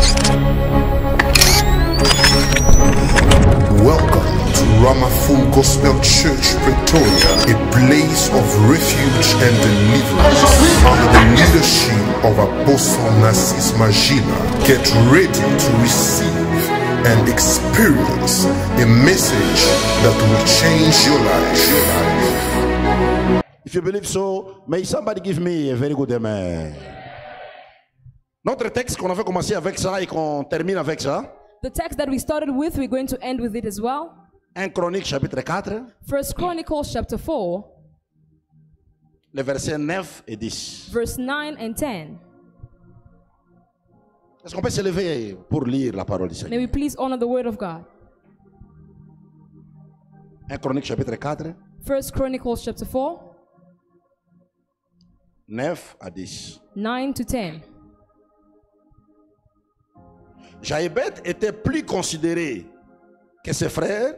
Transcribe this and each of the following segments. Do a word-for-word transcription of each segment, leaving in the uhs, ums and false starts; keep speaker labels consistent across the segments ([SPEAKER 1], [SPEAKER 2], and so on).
[SPEAKER 1] Welcome to Rama Full Gospel Church, Pretoria, a place of refuge and deliverance under the leadership of Apostle Narcisse Magina. Get ready to receive and experience a message that will change your life.
[SPEAKER 2] If you believe so, may somebody give me a very good amen. Notre texte qu'on avait commencé avec ça et qu'on termine avec ça.
[SPEAKER 3] The text that we started with, we're going to end with it as well.
[SPEAKER 2] un Chronique chapitre quatre.
[SPEAKER 3] First Chronicles chapter four.
[SPEAKER 2] Les versets neuf et dix.
[SPEAKER 3] Verse nine and ten.
[SPEAKER 2] Est-ce qu'on peut se lever pour lire la parole du Seigneur?
[SPEAKER 3] May we please honor the word of God.
[SPEAKER 2] un Chronique chapitre quatre.
[SPEAKER 3] First Chronicles chapter four.
[SPEAKER 2] neuf à dix.
[SPEAKER 3] nine to ten.
[SPEAKER 2] Jaébet était plus considéré que ses frères.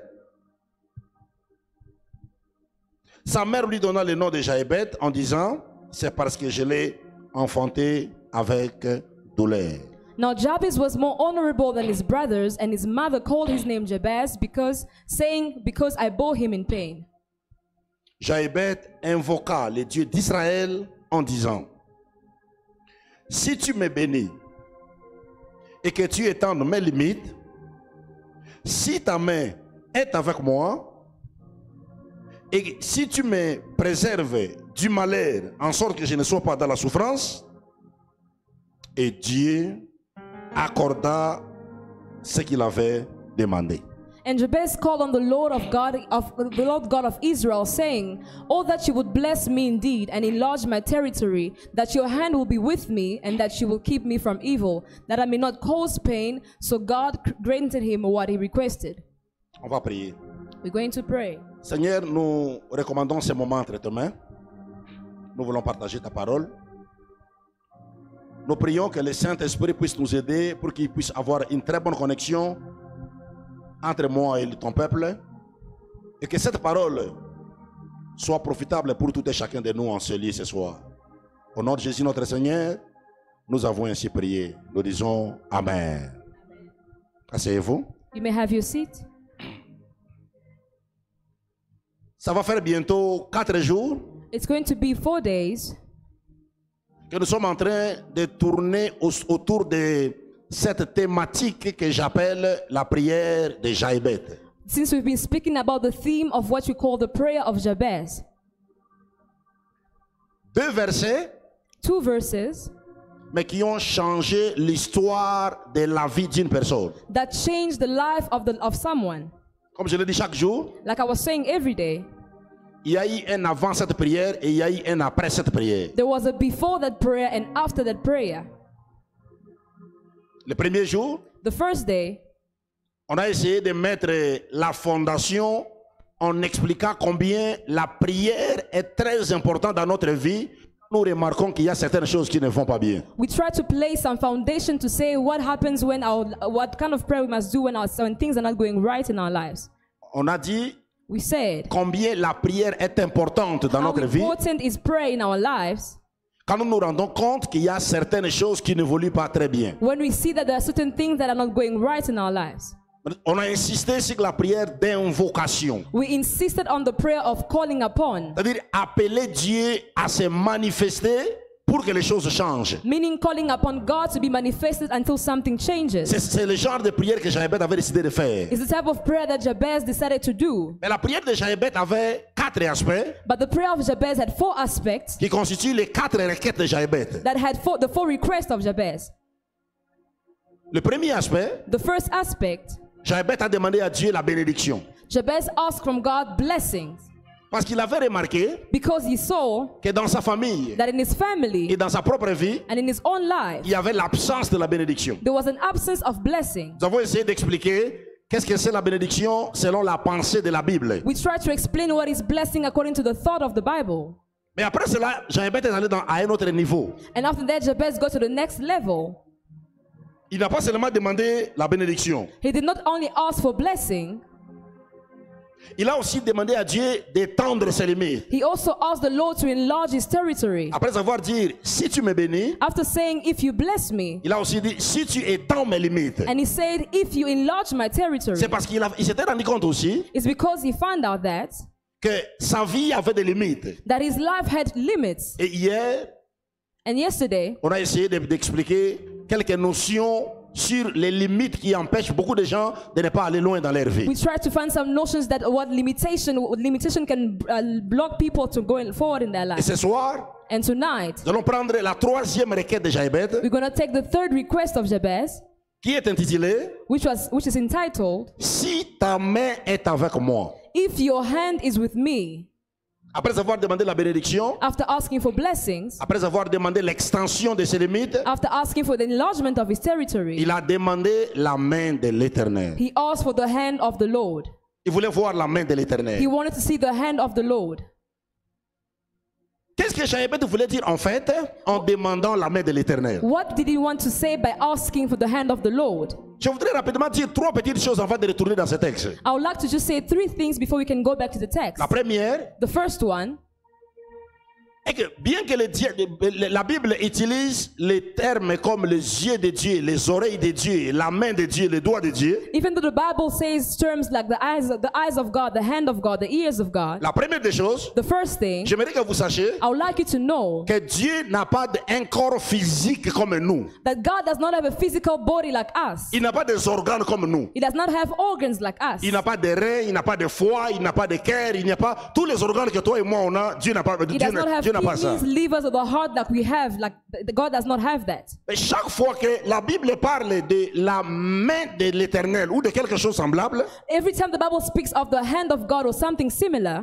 [SPEAKER 2] Sa mère lui donna le nom de Jaébet en disant, c'est parce que je l'ai enfanté avec douleur.
[SPEAKER 3] Now Jabez was more honorable than his brothers, and his mother called his name Jabez, because, saying, because I bore him in pain.
[SPEAKER 2] Jaébet invoqua le Dieu d'Israël en disant, si tu me bénis et que tu étendes mes limites, si ta main est avec moi, et si tu me préserves du malheur, en sorte que je ne sois pas dans la souffrance, et Dieu accorda ce qu'il avait demandé.
[SPEAKER 3] And Jabez called on the Lord of God of the Lord God of Israel, saying, "Oh, that you would bless me indeed and enlarge my territory, that your hand will be with me, and that you will keep me from evil, that I may not cause pain." So God granted him what he requested.
[SPEAKER 2] On va prier.
[SPEAKER 3] We're going to pray.
[SPEAKER 2] Seigneur, nous recommandons ce moment entre tes mains. Nous voulons partager ta parole. Nous prions que le Saint-Esprit puisse nous aider pour qu'il puisse avoir une très bonne connexion entre moi et ton peuple, et que cette parole soit profitable pour tout et chacun de nous en ce lieu ce soir. Au nom de Jésus notre Seigneur, nous avons ainsi prié. Nous disons Amen. Asseyez-vous.
[SPEAKER 3] You may have your seat.
[SPEAKER 2] Ça va faire bientôt quatre jours
[SPEAKER 3] It's going to be four days
[SPEAKER 2] que nous sommes en train de tourner autour de cette thématique que j'appelle la prière de Jaébet.
[SPEAKER 3] since we've been speaking about the theme of what we call the prayer of Jabez.
[SPEAKER 2] Deux versets,
[SPEAKER 3] Two verses
[SPEAKER 2] mais qui ont changé l'histoire de la vie d'une personne.
[SPEAKER 3] that changed the life of, the, of someone.
[SPEAKER 2] Comme je le dis chaque jour,
[SPEAKER 3] Like I was saying every day,
[SPEAKER 2] il y a eu un avant cette prière et il y a eu un après cette prière.
[SPEAKER 3] there was a before that prayer and after that prayer.
[SPEAKER 2] Le premier jour,
[SPEAKER 3] The first day,
[SPEAKER 2] on a essayé de mettre la fondation en expliquant combien la prière est très importante dans notre vie. Nous remarquons qu'il y a certaines choses qui ne vont pas bien.
[SPEAKER 3] we tried to place some foundation to say what happens when our, what kind of prayer we must do when, our, when things are not going right in our lives.
[SPEAKER 2] On a dit
[SPEAKER 3] We said
[SPEAKER 2] combien la prière est importante dans
[SPEAKER 3] how
[SPEAKER 2] notre vie
[SPEAKER 3] important is prayer in our lives
[SPEAKER 2] quand nous nous rendons compte qu'il y a certaines choses qui n'évoluent pas très bien.
[SPEAKER 3] when we see that there are certain things that are not going right in our lives.
[SPEAKER 2] On a insisté sur la prière d'invocation.
[SPEAKER 3] We insisted on the prayer of calling upon,
[SPEAKER 2] C'est-à-dire appeler Dieu à se manifester pour que les choses changent.
[SPEAKER 3] meaning calling upon God to be manifested until something changes.
[SPEAKER 2] C'est c'est le genre de prière que Jaébet avait décidé de faire.
[SPEAKER 3] It's the type of prayer that Jabez decided to do.
[SPEAKER 2] Mais la prière de Jaébet avait quatre aspects
[SPEAKER 3] But the prayer of Jabez had four aspects
[SPEAKER 2] qui constituent les quatre requêtes de Jaébet.
[SPEAKER 3] that had four, the four requests of Jabez.
[SPEAKER 2] Le premier aspect,
[SPEAKER 3] The first aspect,
[SPEAKER 2] Jaébet a demandé à Dieu la bénédiction.
[SPEAKER 3] Jabez asked from God blessings
[SPEAKER 2] Parce qu'il avait remarqué
[SPEAKER 3] because he saw
[SPEAKER 2] que dans sa famille
[SPEAKER 3] that in his
[SPEAKER 2] et
[SPEAKER 3] family
[SPEAKER 2] dans sa propre vie,
[SPEAKER 3] and in his own life,
[SPEAKER 2] il y avait l'absence de la bénédiction.
[SPEAKER 3] there was an absence of blessing.
[SPEAKER 2] Nous avons essayé d'expliquer qu'est-ce que c'est la bénédiction selon la pensée de la Bible.
[SPEAKER 3] We try to explain what is blessing according to the thought of the Bible.
[SPEAKER 2] Mais après cela, Jaébet est allé dans, à un autre niveau.
[SPEAKER 3] And after that, Jabez got to the next level.
[SPEAKER 2] Il n'a pas seulement demandé la bénédiction,
[SPEAKER 3] He did not only ask for blessing,
[SPEAKER 2] Il a aussi demandé à Dieu d'étendre ses limites.
[SPEAKER 3] He also asked the Lord to enlarge his territory.
[SPEAKER 2] Après avoir dit, si tu me bénis,
[SPEAKER 3] After saying, if you bless me,
[SPEAKER 2] il a aussi dit, si tu étends mes limites.
[SPEAKER 3] and he said, if you enlarge my territory,
[SPEAKER 2] C'est parce qu'il a- il s'était rendu compte aussi
[SPEAKER 3] it's because he found out that,
[SPEAKER 2] que sa vie avait des limites.
[SPEAKER 3] that his life had limits.
[SPEAKER 2] Et hier,
[SPEAKER 3] And yesterday,
[SPEAKER 2] on a essayé de- d'expliquer quelques notions sur les limites qui empêchent beaucoup de gens de ne pas aller loin dans leur vie.
[SPEAKER 3] we tried to find some notions that what limitation, what limitation can uh, block people to going forward in their
[SPEAKER 2] Et
[SPEAKER 3] life.
[SPEAKER 2] ce soir,
[SPEAKER 3] And tonight,
[SPEAKER 2] nous allons prendre la troisième requête de Jaébet,
[SPEAKER 3] we're going to take the third request of Jabez,
[SPEAKER 2] qui est intitulée
[SPEAKER 3] which was which is entitled,
[SPEAKER 2] Si ta main est avec moi.
[SPEAKER 3] if your hand is with me.
[SPEAKER 2] Après avoir demandé la bénédiction,
[SPEAKER 3] After asking for blessings,
[SPEAKER 2] après avoir demandé l'extension de ses limites,
[SPEAKER 3] after asking for the enlargement of his territory,
[SPEAKER 2] il a demandé la main de l'Éternel.
[SPEAKER 3] he asked for the hand of the Lord.
[SPEAKER 2] Il voulait voir la main de
[SPEAKER 3] He
[SPEAKER 2] l'Éternel.
[SPEAKER 3] wanted to see the hand of the Lord.
[SPEAKER 2] Qu'est-ce que Jaébet voulait dire en fait en demandant la main de l'Éternel?
[SPEAKER 3] What did he want to say by asking for the hand of the Lord?
[SPEAKER 2] Je voudrais rapidement dire trois petites choses avant de retourner dans ce texte.
[SPEAKER 3] I would like to just say three things before we can go back to the text.
[SPEAKER 2] La première
[SPEAKER 3] The first one
[SPEAKER 2] est que bien que le Dieu- la Bible utilise les termes comme les yeux de Dieu, les oreilles de Dieu, la main de Dieu, les doigts de Dieu,
[SPEAKER 3] even though the Bible says terms like the eyes, the eyes of God, the hand of God, the ears of God,
[SPEAKER 2] la première des choses,
[SPEAKER 3] the first thing
[SPEAKER 2] j'aimerais que vous sachiez
[SPEAKER 3] I would like you to know
[SPEAKER 2] que Dieu n'a pas un corps physique comme nous.
[SPEAKER 3] that God does not have a physical body like us.
[SPEAKER 2] Il n'a pas des organes comme nous.
[SPEAKER 3] He does not have organs like us.
[SPEAKER 2] Il n'a pas de reins, il n'a pas de foie, il n'a pas de cœur, il n'y a pas tous les organes que toi et moi on a. Dieu n'a pas,
[SPEAKER 3] He
[SPEAKER 2] Dieu
[SPEAKER 3] does
[SPEAKER 2] n'a-
[SPEAKER 3] not have
[SPEAKER 2] Dieu n'a pas ça.
[SPEAKER 3] kidneys, livers, or the heart that we have. Like the- God does not have that.
[SPEAKER 2] Mais chaque fois que la Bible parle de la main de l'Éternel ou de quelque chose semblable,
[SPEAKER 3] Every time the Bible speaks of the hand of God or something similar,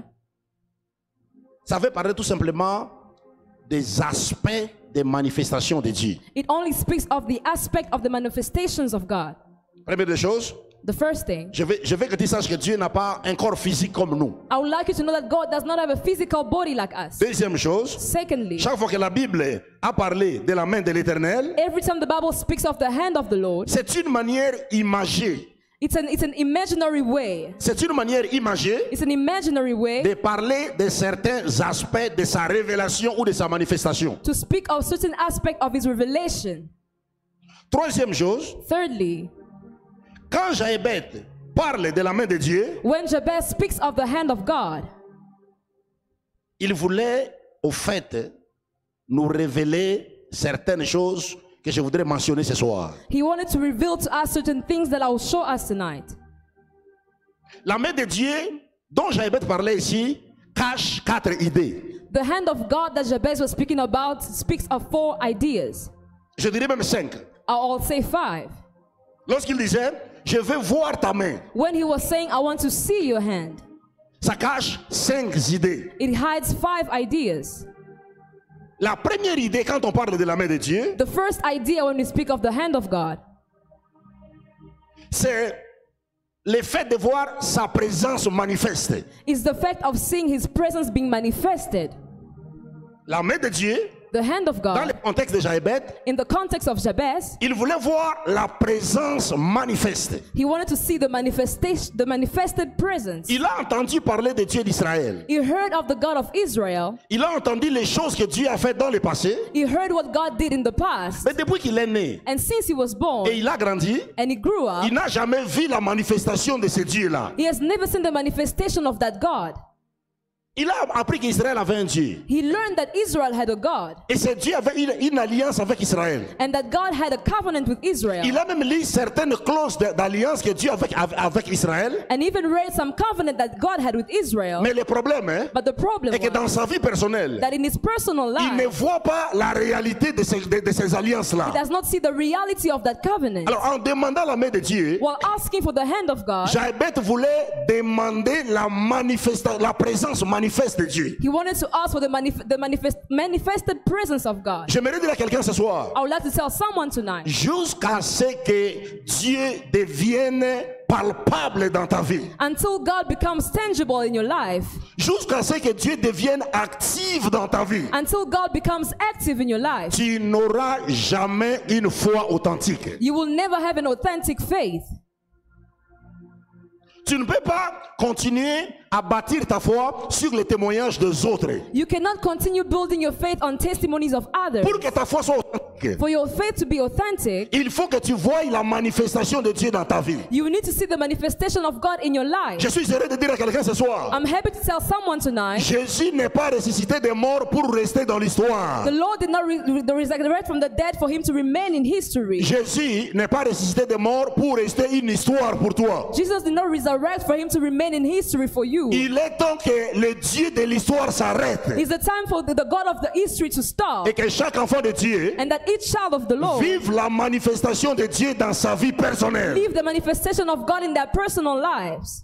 [SPEAKER 2] ça veut parler tout simplement des aspects des manifestations de Dieu.
[SPEAKER 3] it only speaks of the aspect of the manifestations of God.
[SPEAKER 2] Première des choses,
[SPEAKER 3] The first thing,
[SPEAKER 2] je veux, je veux que tu saches que Dieu n'a pas un corps physique comme nous.
[SPEAKER 3] I would like you to know that God does not have a physical body like us.
[SPEAKER 2] Deuxième chose,
[SPEAKER 3] Secondly,
[SPEAKER 2] chaque fois que la Bible a parlé de la main de l'Éternel,
[SPEAKER 3] every time the Bible speaks of the hand of the Lord,
[SPEAKER 2] c'est une manière imagée.
[SPEAKER 3] it's an, it's an imaginary way.
[SPEAKER 2] C'est une manière imagée
[SPEAKER 3] It's an imaginary way
[SPEAKER 2] de parler de certains aspects de sa révélation ou de sa manifestation.
[SPEAKER 3] to speak of certain aspect of his revelation.
[SPEAKER 2] Troisième chose,
[SPEAKER 3] Thirdly,
[SPEAKER 2] quand Jaébet parle de la main de Dieu,
[SPEAKER 3] when Jabez speaks of the hand of God,
[SPEAKER 2] il voulait au fait nous révéler certaines choses que je voudrais mentionner ce soir.
[SPEAKER 3] he wanted to reveal to us certain things that I will show us tonight.
[SPEAKER 2] La main de Dieu dont Jaébet parlait ici cache quatre idées.
[SPEAKER 3] The hand of God that Jabez was speaking about speaks of four ideas.
[SPEAKER 2] Je dirais même cinq.
[SPEAKER 3] I'll say five.
[SPEAKER 2] Lorsqu'il disait, je veux voir ta main,
[SPEAKER 3] When he was saying, I want to see your hand,
[SPEAKER 2] ça cache cinq idées.
[SPEAKER 3] it hides five ideas.
[SPEAKER 2] La première idée quand on parle de la main de Dieu,
[SPEAKER 3] The first idea when we speak of the hand of God
[SPEAKER 2] c'est le fait de voir sa présence manifeste.
[SPEAKER 3] is the fact of seeing his presence being manifested.
[SPEAKER 2] La main de Dieu,
[SPEAKER 3] The hand of
[SPEAKER 2] dans le
[SPEAKER 3] God,
[SPEAKER 2] contexte de Jaébet,
[SPEAKER 3] in the context of Jabez,
[SPEAKER 2] il voulait voir la présence manifeste.
[SPEAKER 3] he wanted to see the manifestation, the manifested presence.
[SPEAKER 2] Il a entendu parler de Dieu d'Israël.
[SPEAKER 3] He heard of the God of Israel.
[SPEAKER 2] Il a entendu les choses que Dieu a faites dans le passé.
[SPEAKER 3] He heard what God did in the past.
[SPEAKER 2] Mais depuis qu'il est né
[SPEAKER 3] And since he was born
[SPEAKER 2] et il a grandi,
[SPEAKER 3] and he grew up,
[SPEAKER 2] il n'a jamais vu la manifestation de ce Dieu-là.
[SPEAKER 3] he has never seen the manifestation of that God.
[SPEAKER 2] Il a appris qu'Israël avait un Dieu.
[SPEAKER 3] He learned that Israel had a God
[SPEAKER 2] Et ce Dieu avait une, une alliance avec Israël.
[SPEAKER 3] and that God had a covenant with Israel.
[SPEAKER 2] Il a même lu certaines clauses de- d'alliance que Dieu avait avec, avec Israël.
[SPEAKER 3] And even read some covenant that God had with Israel.
[SPEAKER 2] Mais le problème hein,
[SPEAKER 3] But the problem
[SPEAKER 2] est que dans
[SPEAKER 3] was
[SPEAKER 2] sa vie personnelle,
[SPEAKER 3] that in his personal
[SPEAKER 2] il ne
[SPEAKER 3] life,
[SPEAKER 2] voit pas la réalité de ces, de, de ces alliances-là.
[SPEAKER 3] he does not see the reality of that covenant.
[SPEAKER 2] Alors en demandant la main de Dieu,
[SPEAKER 3] While asking for the hand of God,
[SPEAKER 2] Jaébet voulait demander la, manifesta- la présence manifeste de Dieu.
[SPEAKER 3] he wanted to ask for the, manif- the manifest- manifested presence of God.
[SPEAKER 2] J'aimerais dire à quelqu'un ce soir,
[SPEAKER 3] I would like to tell someone tonight,
[SPEAKER 2] jusqu'à ce que Dieu devienne palpable dans ta vie,
[SPEAKER 3] until God becomes tangible in your life,
[SPEAKER 2] jusqu'à ce que Dieu devienne actif dans ta vie,
[SPEAKER 3] until God becomes active in your life,
[SPEAKER 2] tu n'auras jamais une foi authentique.
[SPEAKER 3] you will never have an authentic faith.
[SPEAKER 2] Tu ne peux pas continuer à bâtir ta foi sur les témoignages des autres.
[SPEAKER 3] You cannot continue building your faith on testimonies of others.
[SPEAKER 2] Pour que ta foi soit authentique,
[SPEAKER 3] For your faith to be authentic,
[SPEAKER 2] il faut que tu voies la manifestation de Dieu dans ta vie.
[SPEAKER 3] you need to see the manifestation of God in your life.
[SPEAKER 2] Je suis heureux de dire à quelqu'un ce soir,
[SPEAKER 3] I'm happy to tell someone tonight,
[SPEAKER 2] Jésus n'est pas ressuscité des morts pour rester dans l'histoire.
[SPEAKER 3] the Lord did not re- re- resurrect from the dead for him to remain in history.
[SPEAKER 2] Jésus n'est pas ressuscité des morts pour rester une histoire pour toi.
[SPEAKER 3] Jesus did not resurrect for him to remain in history for you.
[SPEAKER 2] Il est temps que le Dieu de l'histoire s'arrête
[SPEAKER 3] It's the time for the, the God of the history to stop,
[SPEAKER 2] et que chaque enfant de Dieu
[SPEAKER 3] and that each child of the Lord
[SPEAKER 2] vive la manifestation de Dieu dans sa vie personnelle.
[SPEAKER 3] live the manifestation of God in their personal lives.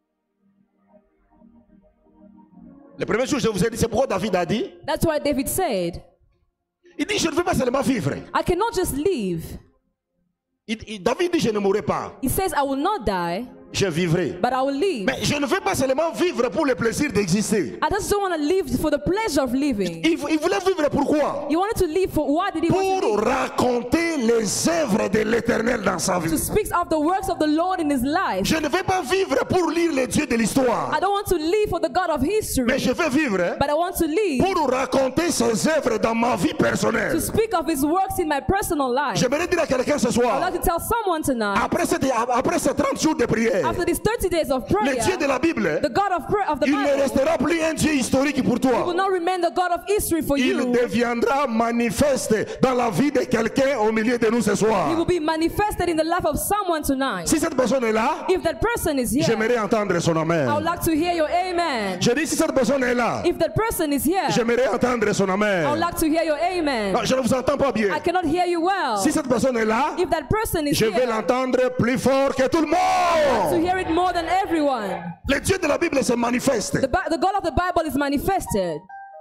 [SPEAKER 2] Le premier jour, je vous ai dit, c'est pourquoi David a dit,
[SPEAKER 3] That's why David said,
[SPEAKER 2] il dit, je ne veux pas seulement vivre.
[SPEAKER 3] I cannot just live.
[SPEAKER 2] Il- il- David dit, je ne mourrai pas,
[SPEAKER 3] He says, I will not die,
[SPEAKER 2] je vivrai.
[SPEAKER 3] but I will live.
[SPEAKER 2] Mais je ne veux pas seulement vivre pour le plaisir d'exister.
[SPEAKER 3] I just don't want to live for the pleasure of living.
[SPEAKER 2] Il, il voulait vivre pourquoi?
[SPEAKER 3] You wanted to live for, why did he want to
[SPEAKER 2] Pour
[SPEAKER 3] live?
[SPEAKER 2] raconter les œuvres de l'éternel dans sa vie.
[SPEAKER 3] To speak of the works of the Lord in his life.
[SPEAKER 2] Je ne veux pas vivre pour lire les dieux de l'histoire,
[SPEAKER 3] I don't want to live for the God of
[SPEAKER 2] mais
[SPEAKER 3] history,
[SPEAKER 2] je veux vivre
[SPEAKER 3] but I want to live
[SPEAKER 2] pour raconter ses œuvres dans ma vie personnelle.
[SPEAKER 3] to speak of his works in my personal life.
[SPEAKER 2] J'aimerais dire à quelqu'un ce
[SPEAKER 3] I'd
[SPEAKER 2] soir,
[SPEAKER 3] like to tell someone tonight,
[SPEAKER 2] après ces, après ces trente jours de prière,
[SPEAKER 3] after these thirty days of
[SPEAKER 2] le
[SPEAKER 3] prayer,
[SPEAKER 2] Dieu de la Bible,
[SPEAKER 3] the God of prayer of the
[SPEAKER 2] il ne
[SPEAKER 3] Bible
[SPEAKER 2] restera plus un Dieu historique pour
[SPEAKER 3] will
[SPEAKER 2] toi.
[SPEAKER 3] not remain the God of history for
[SPEAKER 2] Il
[SPEAKER 3] you.
[SPEAKER 2] deviendra manifeste dans la vie de quelqu'un au milieu de nous ce
[SPEAKER 3] He will
[SPEAKER 2] soir.
[SPEAKER 3] be manifested in the life of someone tonight.
[SPEAKER 2] Si cette personne est là,
[SPEAKER 3] If that person is here,
[SPEAKER 2] j'aimerais entendre son
[SPEAKER 3] I would
[SPEAKER 2] amen.
[SPEAKER 3] like to hear your amen.
[SPEAKER 2] Je dis si cette personne est là,
[SPEAKER 3] If that person is here,
[SPEAKER 2] j'aimerais entendre son
[SPEAKER 3] I would
[SPEAKER 2] amen.
[SPEAKER 3] like to hear your amen.
[SPEAKER 2] Non, je ne vous entends pas bien.
[SPEAKER 3] I cannot hear you well.
[SPEAKER 2] Si cette personne est là,
[SPEAKER 3] If that person is
[SPEAKER 2] je vais
[SPEAKER 3] here,
[SPEAKER 2] l'entendre plus fort que tout le
[SPEAKER 3] to
[SPEAKER 2] monde.
[SPEAKER 3] hear it more than everyone.
[SPEAKER 2] Le Dieu de la Bible se manifeste.
[SPEAKER 3] The, Bi- the God of the Bible is manifested.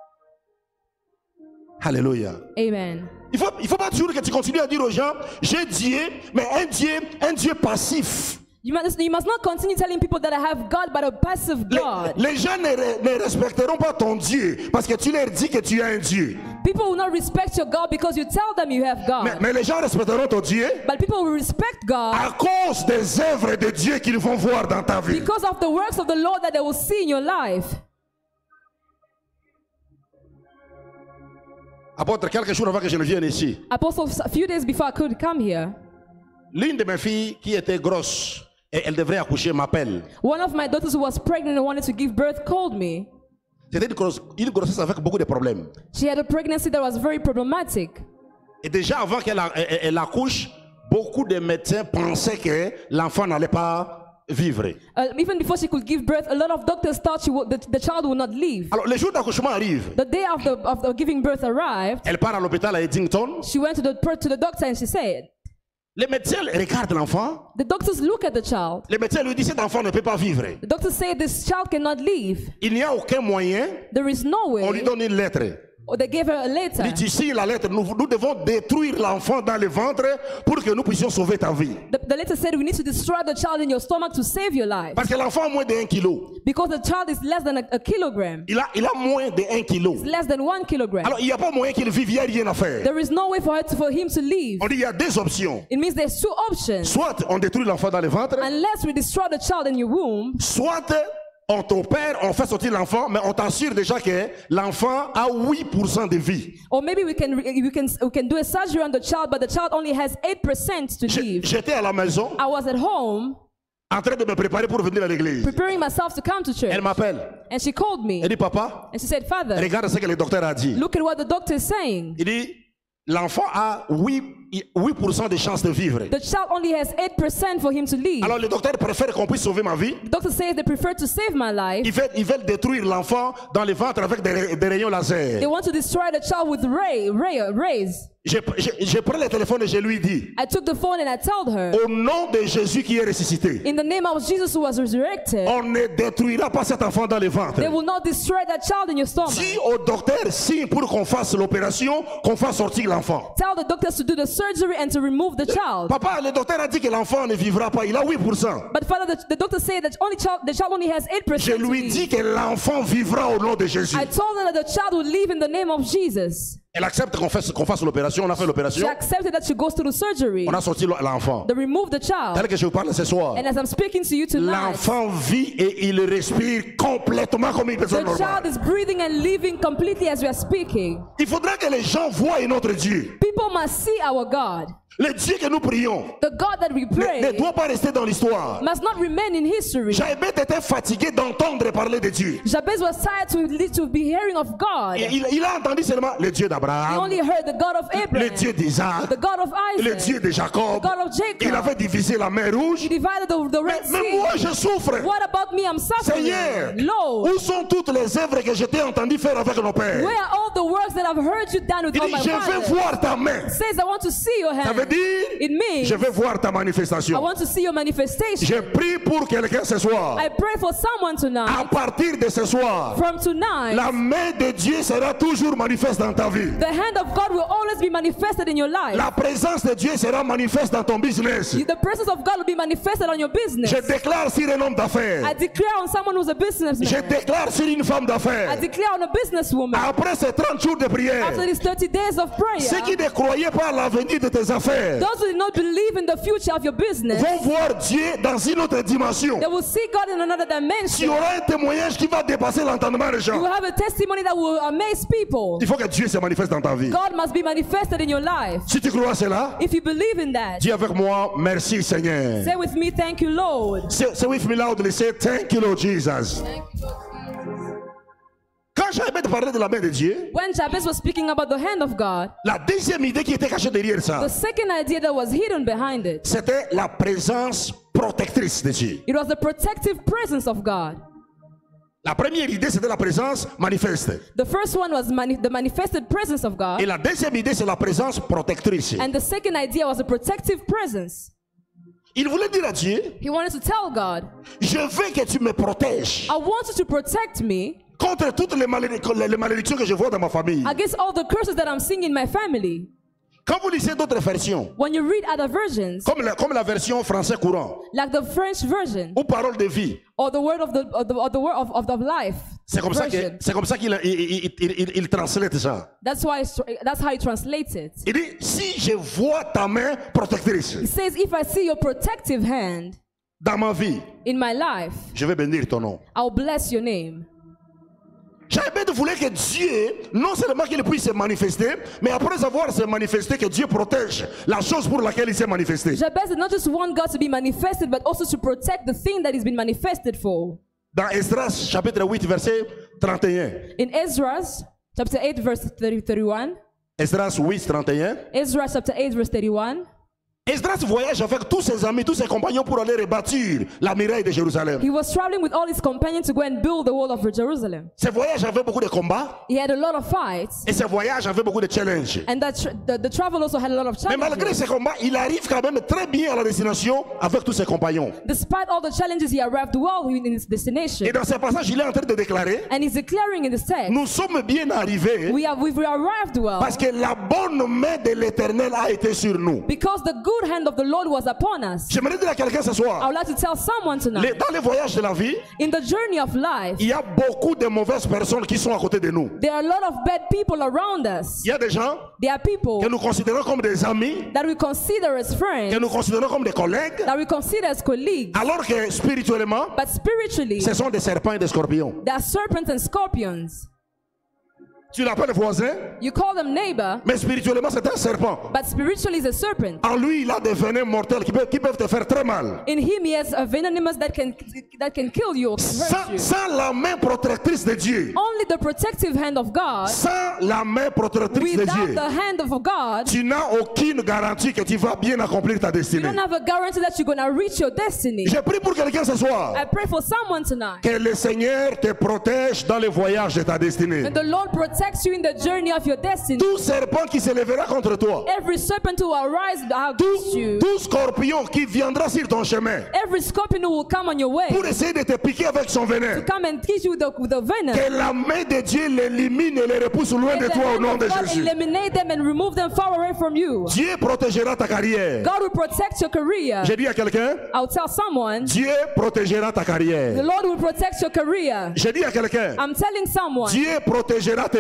[SPEAKER 2] Alléluia.
[SPEAKER 3] Amen.
[SPEAKER 2] Il faut, il faut pas toujours que tu continues à dire aux gens, j'ai Dieu, mais un Dieu, un Dieu passif.
[SPEAKER 3] You must, you must not continue telling people that I have God, but a passive
[SPEAKER 2] Les,
[SPEAKER 3] God.
[SPEAKER 2] les gens ne, re- ne respecteront pas ton Dieu parce que tu leur dis que tu as un Dieu.
[SPEAKER 3] People will not respect your God because you tell them you have God.
[SPEAKER 2] Mais, mais les gens respecteront ton Dieu
[SPEAKER 3] But people will respect God
[SPEAKER 2] à cause des œuvres de Dieu qu'ils vont voir dans ta vie.
[SPEAKER 3] because of the works of the Lord that they will see in your life.
[SPEAKER 2] Apôtre, quelques jours avant que je ne vienne ici,
[SPEAKER 3] Apostle, a few days before I could come here,
[SPEAKER 2] l'une de mes filles qui était grosse et elle devrait accoucher m'appelle.
[SPEAKER 3] one of my daughters who was pregnant and wanted to give birth called me.
[SPEAKER 2] C'était une, grosse- une grossesse avec beaucoup de problèmes.
[SPEAKER 3] She had a pregnancy that was very problematic.
[SPEAKER 2] Et déjà avant qu'elle a- elle- elle accouche, beaucoup de médecins pensaient que l'enfant n'allait pas vivre.
[SPEAKER 3] Uh, even before she could give birth, a lot of doctors thought she would, the, the child would not live.
[SPEAKER 2] Alors le jour d'accouchement arrive.
[SPEAKER 3] The day of the, of the giving birth arrived,
[SPEAKER 2] Elle part à l'hôpital à Eddington.
[SPEAKER 3] she went to the, to the doctor and she said,
[SPEAKER 2] Les médecins regardent l'enfant.
[SPEAKER 3] the doctors look at the child.
[SPEAKER 2] Les médecins lui disent cet enfant ne peut pas vivre.
[SPEAKER 3] The doctors say this child cannot live.
[SPEAKER 2] Il n'y a aucun moyen.
[SPEAKER 3] There is no
[SPEAKER 2] On lui
[SPEAKER 3] way.
[SPEAKER 2] donne une lettre.
[SPEAKER 3] Or they gave her a letter.
[SPEAKER 2] Il dit ici la lettre, nous, nous devons détruire l'enfant dans le ventre pour que nous puissions sauver ta vie.
[SPEAKER 3] The, the letter said we need to destroy the child in your stomach to save your life.
[SPEAKER 2] Parce que l'enfant a moins de un kilo.
[SPEAKER 3] Because the child is less than a, a kilogram.
[SPEAKER 2] Il a, il a moins de un kilo.
[SPEAKER 3] It's less than one kilogram.
[SPEAKER 2] Alors il n'y a pas moyen qu'il vive, il n'y a rien à faire.
[SPEAKER 3] There is no way for, her to, for him to live.
[SPEAKER 2] On dit il y a deux options.
[SPEAKER 3] It means there's two options.
[SPEAKER 2] Soit on détruit l'enfant dans le ventre,
[SPEAKER 3] Unless we destroy the child in your womb,
[SPEAKER 2] soit on t'opère, on fait sortir l'enfant, mais on t'assure déjà que l'enfant a huit pour cent de vie.
[SPEAKER 3] or maybe we can re- we can we can do a surgery on the child, but the child only has eight percent to
[SPEAKER 2] J'ai-
[SPEAKER 3] live.
[SPEAKER 2] J'étais à la maison
[SPEAKER 3] I was at home
[SPEAKER 2] en train de me préparer pour venir à l'église.
[SPEAKER 3] preparing myself to come to church,
[SPEAKER 2] Elle m'appelle.
[SPEAKER 3] and she called me
[SPEAKER 2] Elle dit papa,
[SPEAKER 3] and she said, "Father,
[SPEAKER 2] regarde ce que le docteur a dit.
[SPEAKER 3] look at what the doctor is saying.
[SPEAKER 2] Il dit l'enfant a huit pour cent de chances de vivre.
[SPEAKER 3] The child only has eight percent for him to live."
[SPEAKER 2] Alors le docteur préfère qu'on puisse sauver ma vie.
[SPEAKER 3] The doctor says they prefer to save my life.
[SPEAKER 2] Ils veulent, ils veulent détruire l'enfant dans le ventre avec des, des rayons laser.
[SPEAKER 3] They want to destroy the child with ray, ray, rays.
[SPEAKER 2] Je, je, je prends le téléphone et je lui dis,
[SPEAKER 3] I took the phone and I told her,
[SPEAKER 2] au nom de Jésus qui est ressuscité,
[SPEAKER 3] in the name of Jesus who was resurrected,
[SPEAKER 2] on ne détruira pas cet enfant dans le ventre.
[SPEAKER 3] they will not destroy that child in your stomach.
[SPEAKER 2] Dis au docteur, signe pour qu'on fasse l'opération, qu'on fasse sortir l'enfant.
[SPEAKER 3] Tell the doctors to do the surgery and to remove the child.
[SPEAKER 2] Papa, le docteur a dit que l'enfant ne vivra pas, il a huit pour cent.
[SPEAKER 3] But Father, the, the doctor said that only child, the child only has eight
[SPEAKER 2] Je
[SPEAKER 3] percent to
[SPEAKER 2] lui
[SPEAKER 3] live.
[SPEAKER 2] dis que l'enfant vivra au nom de Jésus.
[SPEAKER 3] I told her that the child would live in the name of Jesus.
[SPEAKER 2] Elle accepte qu'on fasse, qu'on fasse l'opération. On a fait
[SPEAKER 3] She
[SPEAKER 2] l'opération.
[SPEAKER 3] accepted that she goes through the surgery.
[SPEAKER 2] On a sorti l'enfant.
[SPEAKER 3] They removed the child.
[SPEAKER 2] Tel que je vous parle ce soir.
[SPEAKER 3] And as I'm speaking to you tonight,
[SPEAKER 2] L'enfant vit et il respire complètement comme une personne
[SPEAKER 3] the child
[SPEAKER 2] normale.
[SPEAKER 3] is breathing and living completely as we are speaking.
[SPEAKER 2] Il faudra que les gens voient notre Dieu.
[SPEAKER 3] People must see our God.
[SPEAKER 2] Le Dieu que nous prions
[SPEAKER 3] The God that we
[SPEAKER 2] ne,
[SPEAKER 3] pray
[SPEAKER 2] ne doit pas rester dans l'histoire.
[SPEAKER 3] must not remain in history.
[SPEAKER 2] Jaébet était fatigué d'entendre parler de Dieu.
[SPEAKER 3] Jabez was tired to, to be hearing of God.
[SPEAKER 2] Et il, il a entendu seulement le Dieu
[SPEAKER 3] He
[SPEAKER 2] d'Abraham,
[SPEAKER 3] only heard the God of
[SPEAKER 2] le
[SPEAKER 3] Abraham,
[SPEAKER 2] Dieu d'Isaac,
[SPEAKER 3] the God of
[SPEAKER 2] le
[SPEAKER 3] Isaac,
[SPEAKER 2] Dieu de Jacob.
[SPEAKER 3] the God of Jacob.
[SPEAKER 2] Il avait divisé la mer Rouge.
[SPEAKER 3] He divided the, the
[SPEAKER 2] Mais,
[SPEAKER 3] Red
[SPEAKER 2] mais
[SPEAKER 3] Sea.
[SPEAKER 2] moi je souffre.
[SPEAKER 3] What about me? I'm suffering.
[SPEAKER 2] Seigneur,
[SPEAKER 3] Lord,
[SPEAKER 2] où sont toutes les œuvres que je t'ai entendu faire avec nos pères?
[SPEAKER 3] where are all the works that I've heard you done with
[SPEAKER 2] Il
[SPEAKER 3] all
[SPEAKER 2] dit,
[SPEAKER 3] my
[SPEAKER 2] je veux
[SPEAKER 3] fathers?
[SPEAKER 2] voir ta main.
[SPEAKER 3] Says, I want to see your
[SPEAKER 2] Ça
[SPEAKER 3] hand.
[SPEAKER 2] veut dire,
[SPEAKER 3] It means
[SPEAKER 2] je veux voir ta
[SPEAKER 3] I
[SPEAKER 2] manifestation.
[SPEAKER 3] want to see your manifestation.
[SPEAKER 2] Je prie pour quelqu'un ce soir.
[SPEAKER 3] I pray for someone
[SPEAKER 2] À
[SPEAKER 3] tonight.
[SPEAKER 2] partir de ce soir,
[SPEAKER 3] From tonight,
[SPEAKER 2] la main de Dieu sera toujours manifeste dans ta vie.
[SPEAKER 3] the hand of God will always be manifested in your life.
[SPEAKER 2] La présence de Dieu sera manifeste dans ton business.
[SPEAKER 3] The presence of God will be manifested on your business.
[SPEAKER 2] Je déclare sur un homme
[SPEAKER 3] I
[SPEAKER 2] d'affaires.
[SPEAKER 3] declare on someone who's a
[SPEAKER 2] Je
[SPEAKER 3] businessman.
[SPEAKER 2] déclare sur une femme
[SPEAKER 3] I
[SPEAKER 2] d'affaires.
[SPEAKER 3] declare on a businesswoman.
[SPEAKER 2] Après ces trente jours de prière,
[SPEAKER 3] After these thirty days of
[SPEAKER 2] ceux qui
[SPEAKER 3] prayer,
[SPEAKER 2] ne croyaient pas à l'avenir de tes affaires
[SPEAKER 3] those who did not believe in the future of your business,
[SPEAKER 2] vont voir Dieu dans une autre dimension.
[SPEAKER 3] they will see God in another
[SPEAKER 2] Il y
[SPEAKER 3] dimension.
[SPEAKER 2] aura un témoignage qui va dépasser l'entendement des
[SPEAKER 3] You will
[SPEAKER 2] gens.
[SPEAKER 3] have a testimony that will amaze people.
[SPEAKER 2] Il faut que Dieu se manifeste dans ta vie.
[SPEAKER 3] God must be manifested in your life.
[SPEAKER 2] Si tu crois à cela,
[SPEAKER 3] If you believe in that,
[SPEAKER 2] dis avec moi, merci Seigneur.
[SPEAKER 3] say with me, thank you, Lord.
[SPEAKER 2] Say, say with me loudly, say thank you Lord Jesus. Quand Jaébet parlait de la main de Dieu,
[SPEAKER 3] When Jabez was speaking about the hand of God,
[SPEAKER 2] la deuxième idée qui était cachée derrière ça,
[SPEAKER 3] the second idea that was hidden behind it,
[SPEAKER 2] c'était la présence protectrice de Dieu.
[SPEAKER 3] it was the protective presence of God.
[SPEAKER 2] La première idée, c'était la présence manifeste.
[SPEAKER 3] The first one was mani- the manifested presence of
[SPEAKER 2] Et
[SPEAKER 3] God,
[SPEAKER 2] la deuxième idée, c'est la présence protectrice.
[SPEAKER 3] and the second idea was the protective presence.
[SPEAKER 2] Il voulait dire à Dieu,
[SPEAKER 3] He wanted to tell God,
[SPEAKER 2] je veux que tu me protèges
[SPEAKER 3] I want you to protect me
[SPEAKER 2] contre toutes les, malédic- les malédictions que je vois dans ma famille.
[SPEAKER 3] against all the curses that I'm seeing in my family.
[SPEAKER 2] Quand vous lisez d'autres versions,
[SPEAKER 3] When you read other versions,
[SPEAKER 2] comme la, comme la version français courant,
[SPEAKER 3] like the French version,
[SPEAKER 2] ou parole de vie,
[SPEAKER 3] or the word of the, of the, of the word of, of, of life
[SPEAKER 2] c'est comme ça que-
[SPEAKER 3] version,
[SPEAKER 2] c'est comme ça qu'il il, il, il, il, il translate ça.
[SPEAKER 3] that's why it's, that's how he translates it.
[SPEAKER 2] Il dit, si je vois ta main protectrice
[SPEAKER 3] He says, if I see your protective hand
[SPEAKER 2] dans ma vie,
[SPEAKER 3] in my life,
[SPEAKER 2] je vais bénir ton nom.
[SPEAKER 3] I'll bless your name.
[SPEAKER 2] Jaébet voulait que Dieu, non seulement qu'il puisse se manifester, mais après avoir se manifesté, que Dieu protège la chose pour laquelle il s'est manifesté.
[SPEAKER 3] Jabez did not just want God to be manifested, but also to protect the thing that he's been manifested for.
[SPEAKER 2] Dans Esdras chapitre huit verset trente et un.
[SPEAKER 3] In Ezra chapter eight verse thirty, thirty-one,
[SPEAKER 2] Esdras huit trente et un.
[SPEAKER 3] Ezra chapter eight verse thirty-one,
[SPEAKER 2] Esdras voyage avec tous ses amis, tous ses compagnons pour aller rebâtir la muraille de Jérusalem.
[SPEAKER 3] he was traveling with all his companions to go and build the wall of Jerusalem.
[SPEAKER 2] Ce voyage avait beaucoup de combats
[SPEAKER 3] He had a lot of fights,
[SPEAKER 2] et ce voyage avait beaucoup de challenges.
[SPEAKER 3] and that tra- the, the travel also had a lot of
[SPEAKER 2] Mais malgré
[SPEAKER 3] challenges.
[SPEAKER 2] ces combats, il arrive quand même très bien à la destination avec tous ses compagnons.
[SPEAKER 3] Despite all the challenges, he arrived well in his destination.
[SPEAKER 2] Et dans ce passage, il est en train de déclarer,
[SPEAKER 3] And he's declaring in this text,
[SPEAKER 2] nous sommes bien arrivés
[SPEAKER 3] we have we've arrived well
[SPEAKER 2] parce que la bonne main de l'Éternel a été sur nous.
[SPEAKER 3] because the good hand of the Lord was upon us.
[SPEAKER 2] J'aimerais dire à quelqu'un ce
[SPEAKER 3] I
[SPEAKER 2] soir,
[SPEAKER 3] would like to tell someone
[SPEAKER 2] les-
[SPEAKER 3] tonight,
[SPEAKER 2] dans les voyages de la vie,
[SPEAKER 3] in the journey of life,
[SPEAKER 2] il y a beaucoup de mauvaises personnes qui sont à côté de nous.
[SPEAKER 3] there are a lot of bad people around us.
[SPEAKER 2] Il y a des gens
[SPEAKER 3] There are people
[SPEAKER 2] que nous considérons comme des amis,
[SPEAKER 3] that we consider as
[SPEAKER 2] que
[SPEAKER 3] friends,
[SPEAKER 2] nous considérons comme des collègues,
[SPEAKER 3] that we consider as colleagues,
[SPEAKER 2] alors que spirituellement,
[SPEAKER 3] but spiritually,
[SPEAKER 2] ce sont des serpents et des scorpions.
[SPEAKER 3] they are serpents and scorpions.
[SPEAKER 2] Tu l'appelles voisin,
[SPEAKER 3] You call them neighbor,
[SPEAKER 2] mais spirituellement c'est un serpent.
[SPEAKER 3] but spiritually is a serpent.
[SPEAKER 2] En lui, il a des venins mortels qui peuvent, qui peuvent te faire très mal.
[SPEAKER 3] In him, he has a venomous that can that can kill you, or hurt
[SPEAKER 2] Sans,
[SPEAKER 3] you.
[SPEAKER 2] sans la main protectrice de Dieu,
[SPEAKER 3] Only the protective hand of God,
[SPEAKER 2] sans la main protectrice de
[SPEAKER 3] without
[SPEAKER 2] Dieu,
[SPEAKER 3] the hand of God,
[SPEAKER 2] tu n'as aucune garantie que tu vas bien accomplir ta
[SPEAKER 3] you
[SPEAKER 2] destinée.
[SPEAKER 3] don't have a guarantee that you're gonna reach your destiny.
[SPEAKER 2] Je prie pour quelqu'un ce soir,
[SPEAKER 3] I pray for someone tonight,
[SPEAKER 2] que le Seigneur te protège dans le voyage de ta destinée.
[SPEAKER 3] and the Lord protects you in the journey of your destiny.
[SPEAKER 2] Tout serpent qui se lèvera contre toi,
[SPEAKER 3] Every serpent who will arise against
[SPEAKER 2] tout,
[SPEAKER 3] you,
[SPEAKER 2] tout scorpion qui viendra sur ton chemin
[SPEAKER 3] every scorpion who will come on your way
[SPEAKER 2] pour essayer de te piquer avec son venin,
[SPEAKER 3] come and kiss you with the, with the venom.
[SPEAKER 2] que la main de Dieu l'élimine et les repousse loin de
[SPEAKER 3] May the
[SPEAKER 2] toi au
[SPEAKER 3] hand
[SPEAKER 2] nom
[SPEAKER 3] of
[SPEAKER 2] de
[SPEAKER 3] God
[SPEAKER 2] Jésus.
[SPEAKER 3] eliminate them and remove them far away from you.
[SPEAKER 2] Dieu protégera ta carrière.
[SPEAKER 3] God will protect your career.
[SPEAKER 2] J'ai dit à quelqu'un,
[SPEAKER 3] I'll tell someone,
[SPEAKER 2] Dieu protégera ta
[SPEAKER 3] the
[SPEAKER 2] carrière.
[SPEAKER 3] Lord will protect your career.
[SPEAKER 2] J'ai dit à quelqu'un,
[SPEAKER 3] I'm telling someone,
[SPEAKER 2] Dieu protégera tes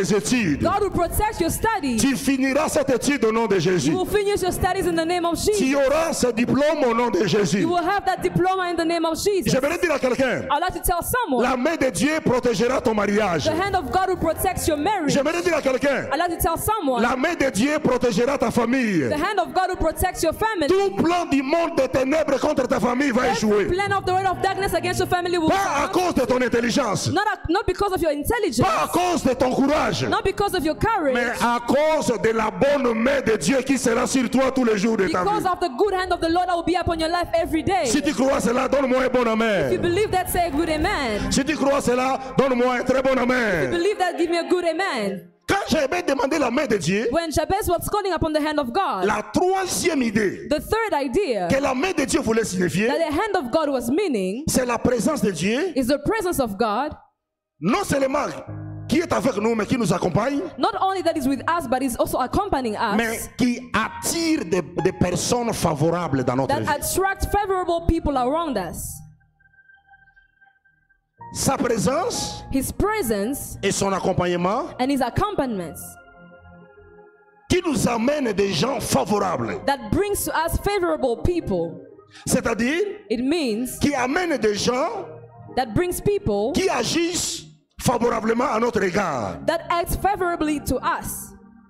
[SPEAKER 2] tes études.
[SPEAKER 3] God will protect your studies.
[SPEAKER 2] Tu finiras cette étude au nom de Jésus.
[SPEAKER 3] You will finish your studies in the name of
[SPEAKER 2] Tu
[SPEAKER 3] Jesus.
[SPEAKER 2] auras ce diplôme au nom de Jésus.
[SPEAKER 3] You will have that diploma in the name of Jesus.
[SPEAKER 2] J'aimerais dire à quelqu'un,
[SPEAKER 3] I'd like to tell someone,
[SPEAKER 2] la main de Dieu protégera ton mariage.
[SPEAKER 3] the hand of God will protect your marriage.
[SPEAKER 2] J'aimerais dire à quelqu'un,
[SPEAKER 3] I'd like to tell someone,
[SPEAKER 2] la main de Dieu protégera ta famille.
[SPEAKER 3] the hand of God will protect your family.
[SPEAKER 2] Tout plan du monde des ténèbres contre ta famille va échouer.
[SPEAKER 3] Plan of the world of darkness against your family will
[SPEAKER 2] Pas à
[SPEAKER 3] come.
[SPEAKER 2] cause de ton intelligence,
[SPEAKER 3] Not, a- not because of your intelligence,
[SPEAKER 2] pas à cause de ton courage,
[SPEAKER 3] not because of your courage,
[SPEAKER 2] mais à cause de la bonne main de Dieu qui sera sur toi tous les jours de ta
[SPEAKER 3] because
[SPEAKER 2] vie.
[SPEAKER 3] of the good hand of the Lord that will be upon your life every day.
[SPEAKER 2] Si tu crois cela, donne-moi un bon
[SPEAKER 3] If you
[SPEAKER 2] amen.
[SPEAKER 3] believe that, say a good amen.
[SPEAKER 2] Si tu crois cela, donne-moi un très bon
[SPEAKER 3] If you
[SPEAKER 2] amen.
[SPEAKER 3] believe that, give me a good amen.
[SPEAKER 2] Quand j'avais demandé la main de Dieu,
[SPEAKER 3] When Jabez was calling upon the hand of God,
[SPEAKER 2] la troisième idée
[SPEAKER 3] the third idea
[SPEAKER 2] que la main de Dieu voulait signifier,
[SPEAKER 3] that the hand of God was meaning
[SPEAKER 2] c'est la présence de Dieu,
[SPEAKER 3] is the presence of God.
[SPEAKER 2] non seulement qui est avec nous, mais qui nous accompagne,
[SPEAKER 3] Not only that is with us, but is also accompanying
[SPEAKER 2] mais
[SPEAKER 3] us.
[SPEAKER 2] qui attire des, des personnes favorables dans notre
[SPEAKER 3] That
[SPEAKER 2] vie.
[SPEAKER 3] attract favorable people around us.
[SPEAKER 2] Sa présence
[SPEAKER 3] His presence
[SPEAKER 2] et son accompagnement
[SPEAKER 3] and his accompaniments
[SPEAKER 2] qui nous amène des gens favorables.
[SPEAKER 3] that brings to us favorable people.
[SPEAKER 2] C'est-à-dire
[SPEAKER 3] It means
[SPEAKER 2] qui amène des gens
[SPEAKER 3] that brings people
[SPEAKER 2] qui agissent favorablement à notre égard.
[SPEAKER 3] that act favorably to us.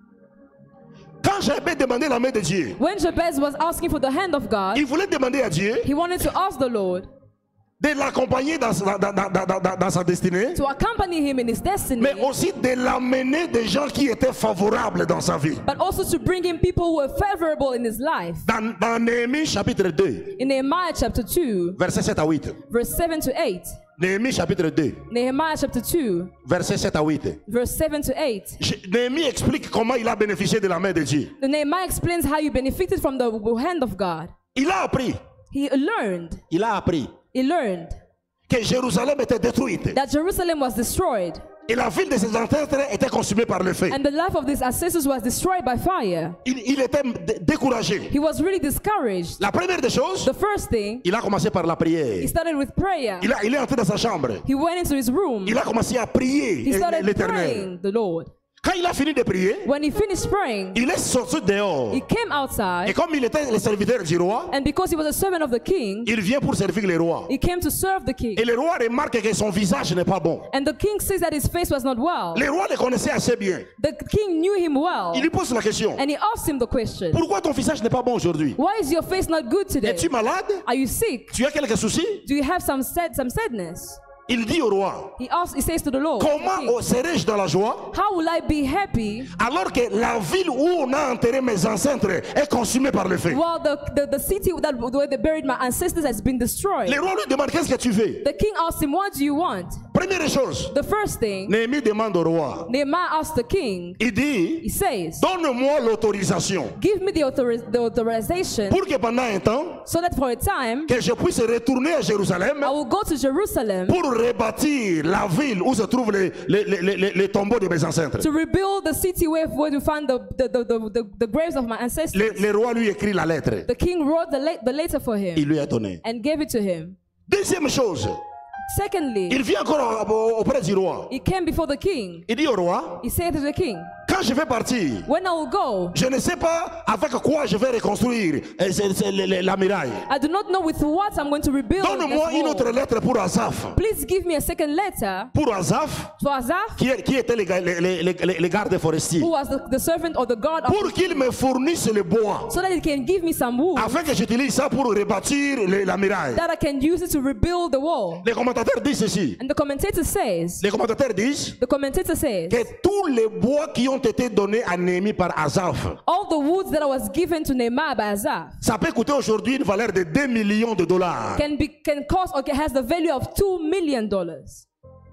[SPEAKER 2] Quand j'avais demandé la main de Dieu,
[SPEAKER 3] When Jabez was asking for the hand of God,
[SPEAKER 2] il voulait demander à Dieu
[SPEAKER 3] he wanted to ask the Lord
[SPEAKER 2] de l'accompagner dans, sa- dans- dans- dans- dans- dans sa destinée,
[SPEAKER 3] to accompany him in his destiny,
[SPEAKER 2] mais aussi de l'amener des gens qui étaient favorables dans sa vie.
[SPEAKER 3] but also to bring him people who were favorable in his life.
[SPEAKER 2] Dans, dans Néhémie chapitre deux,
[SPEAKER 3] In Nehemiah chapter two,
[SPEAKER 2] versets sept à huit.
[SPEAKER 3] verse seven to eight.
[SPEAKER 2] Néhémie chapitre deux,
[SPEAKER 3] Nehemiah chapter two,
[SPEAKER 2] versets sept à huit.
[SPEAKER 3] verse seven to eight.
[SPEAKER 2] Je- Néhémie explique comment il a bénéficié de la main de Dieu.
[SPEAKER 3] The Nehemiah explains how you benefited from the hand of God.
[SPEAKER 2] Il a appris,
[SPEAKER 3] He learned,
[SPEAKER 2] il a appris
[SPEAKER 3] he learned
[SPEAKER 2] que Jérusalem était détruite
[SPEAKER 3] that Jerusalem was destroyed
[SPEAKER 2] et la ville de ses ancêtres était consumée par le feu.
[SPEAKER 3] and the life of these ancestors was destroyed by fire.
[SPEAKER 2] Il, il était dé- découragé.
[SPEAKER 3] He was really discouraged.
[SPEAKER 2] La première des choses,
[SPEAKER 3] The first thing,
[SPEAKER 2] il a commencé par la
[SPEAKER 3] he
[SPEAKER 2] prière.
[SPEAKER 3] started with prayer.
[SPEAKER 2] Il, a- il est entré dans sa chambre.
[SPEAKER 3] He went into his room.
[SPEAKER 2] Il a commencé à prier
[SPEAKER 3] He started
[SPEAKER 2] l'Éternel.
[SPEAKER 3] praying the Lord.
[SPEAKER 2] Quand il a fini de prier,
[SPEAKER 3] When he finished praying,
[SPEAKER 2] il est sorti dehors.
[SPEAKER 3] he came
[SPEAKER 2] Et
[SPEAKER 3] outside,
[SPEAKER 2] comme il était le serviteur du roi,
[SPEAKER 3] and because he was a servant of the king,
[SPEAKER 2] il vient pour servir le roi.
[SPEAKER 3] he came to serve the king.
[SPEAKER 2] Et le roi remarque que son visage n'est pas bon.
[SPEAKER 3] And the king says that his face was not well.
[SPEAKER 2] Le roi le connaissait assez bien.
[SPEAKER 3] The king knew him well,
[SPEAKER 2] Il lui pose la question.
[SPEAKER 3] and he asked him the question,
[SPEAKER 2] Pourquoi ton visage n'est pas bon aujourd'hui?
[SPEAKER 3] why is your face not good today?
[SPEAKER 2] Es-tu malade?
[SPEAKER 3] Are you sick?
[SPEAKER 2] Tu as quelques soucis?
[SPEAKER 3] Do you have some sad, some sadness?
[SPEAKER 2] Il dit au roi,
[SPEAKER 3] He asks, he says to the Lord,
[SPEAKER 2] comment serais-je dans la joie
[SPEAKER 3] how will I be happy
[SPEAKER 2] alors que la ville où on a enterré mes ancêtres est consumée par le feu?
[SPEAKER 3] while the, the, the city that where they buried my ancestors has been destroyed?
[SPEAKER 2] Le roi lui demande, qu'est-ce que tu veux?
[SPEAKER 3] The king asked him, what do you want?
[SPEAKER 2] Première chose,
[SPEAKER 3] The first thing,
[SPEAKER 2] Néhémie demande au roi,
[SPEAKER 3] Nehemiah asked the king,
[SPEAKER 2] il
[SPEAKER 3] he
[SPEAKER 2] dit,
[SPEAKER 3] says,
[SPEAKER 2] donne-moi l'autorisation
[SPEAKER 3] give me the, authori- the authorization
[SPEAKER 2] pour que pendant un temps,
[SPEAKER 3] so that for a time
[SPEAKER 2] que je puisse retourner à Jérusalem
[SPEAKER 3] I will go to Jerusalem
[SPEAKER 2] pour rebâtir la ville où se trouvent les, les, les, les, les tombeaux de mes ancêtres.
[SPEAKER 3] to rebuild the city where, where to find the, the, the, the, the, the graves of my ancestors.
[SPEAKER 2] Le, le roi lui écrit la lettre.
[SPEAKER 3] The king wrote the, la- the letter for him
[SPEAKER 2] Il lui a donné.
[SPEAKER 3] and gave it to him.
[SPEAKER 2] Deuxième chose,
[SPEAKER 3] Secondly,
[SPEAKER 2] il vient encore au- auprès du roi.
[SPEAKER 3] he came before the king.
[SPEAKER 2] Il dit au roi,
[SPEAKER 3] He said to the king,
[SPEAKER 2] quand je vais partir,
[SPEAKER 3] when I will go,
[SPEAKER 2] je ne sais pas avec quoi je vais reconstruire euh, c'est- c'est le- le- la muraille.
[SPEAKER 3] I do not know with what I'm going to rebuild
[SPEAKER 2] Donne-moi
[SPEAKER 3] this
[SPEAKER 2] une
[SPEAKER 3] wall.
[SPEAKER 2] autre lettre pour Asaph.
[SPEAKER 3] Please give me a second letter
[SPEAKER 2] Pour Asaph,
[SPEAKER 3] to Asaph,
[SPEAKER 2] qui, est- qui était les, ga- les, les, les- les gardes forestiers.
[SPEAKER 3] who was the, the servant or the guard of,
[SPEAKER 2] Pour qu'il me fournisse le bois.
[SPEAKER 3] so that he can give me some wood
[SPEAKER 2] Afin que j'utilise ça pour rebâtir le- la muraille.
[SPEAKER 3] that I can use it to rebuild the wall.
[SPEAKER 2] Les commentateurs disent ceci.
[SPEAKER 3] And the commentator says,
[SPEAKER 2] Les commentateurs disent
[SPEAKER 3] the commentator says,
[SPEAKER 2] que tous les bois qui ont été donnés à Néhémie par Asaph,
[SPEAKER 3] all the woods that was given to Nehemiah by Asaph
[SPEAKER 2] ça peut coûter aujourd'hui une valeur de deux millions de dollars.
[SPEAKER 3] can be can cost or has the value of two million dollars.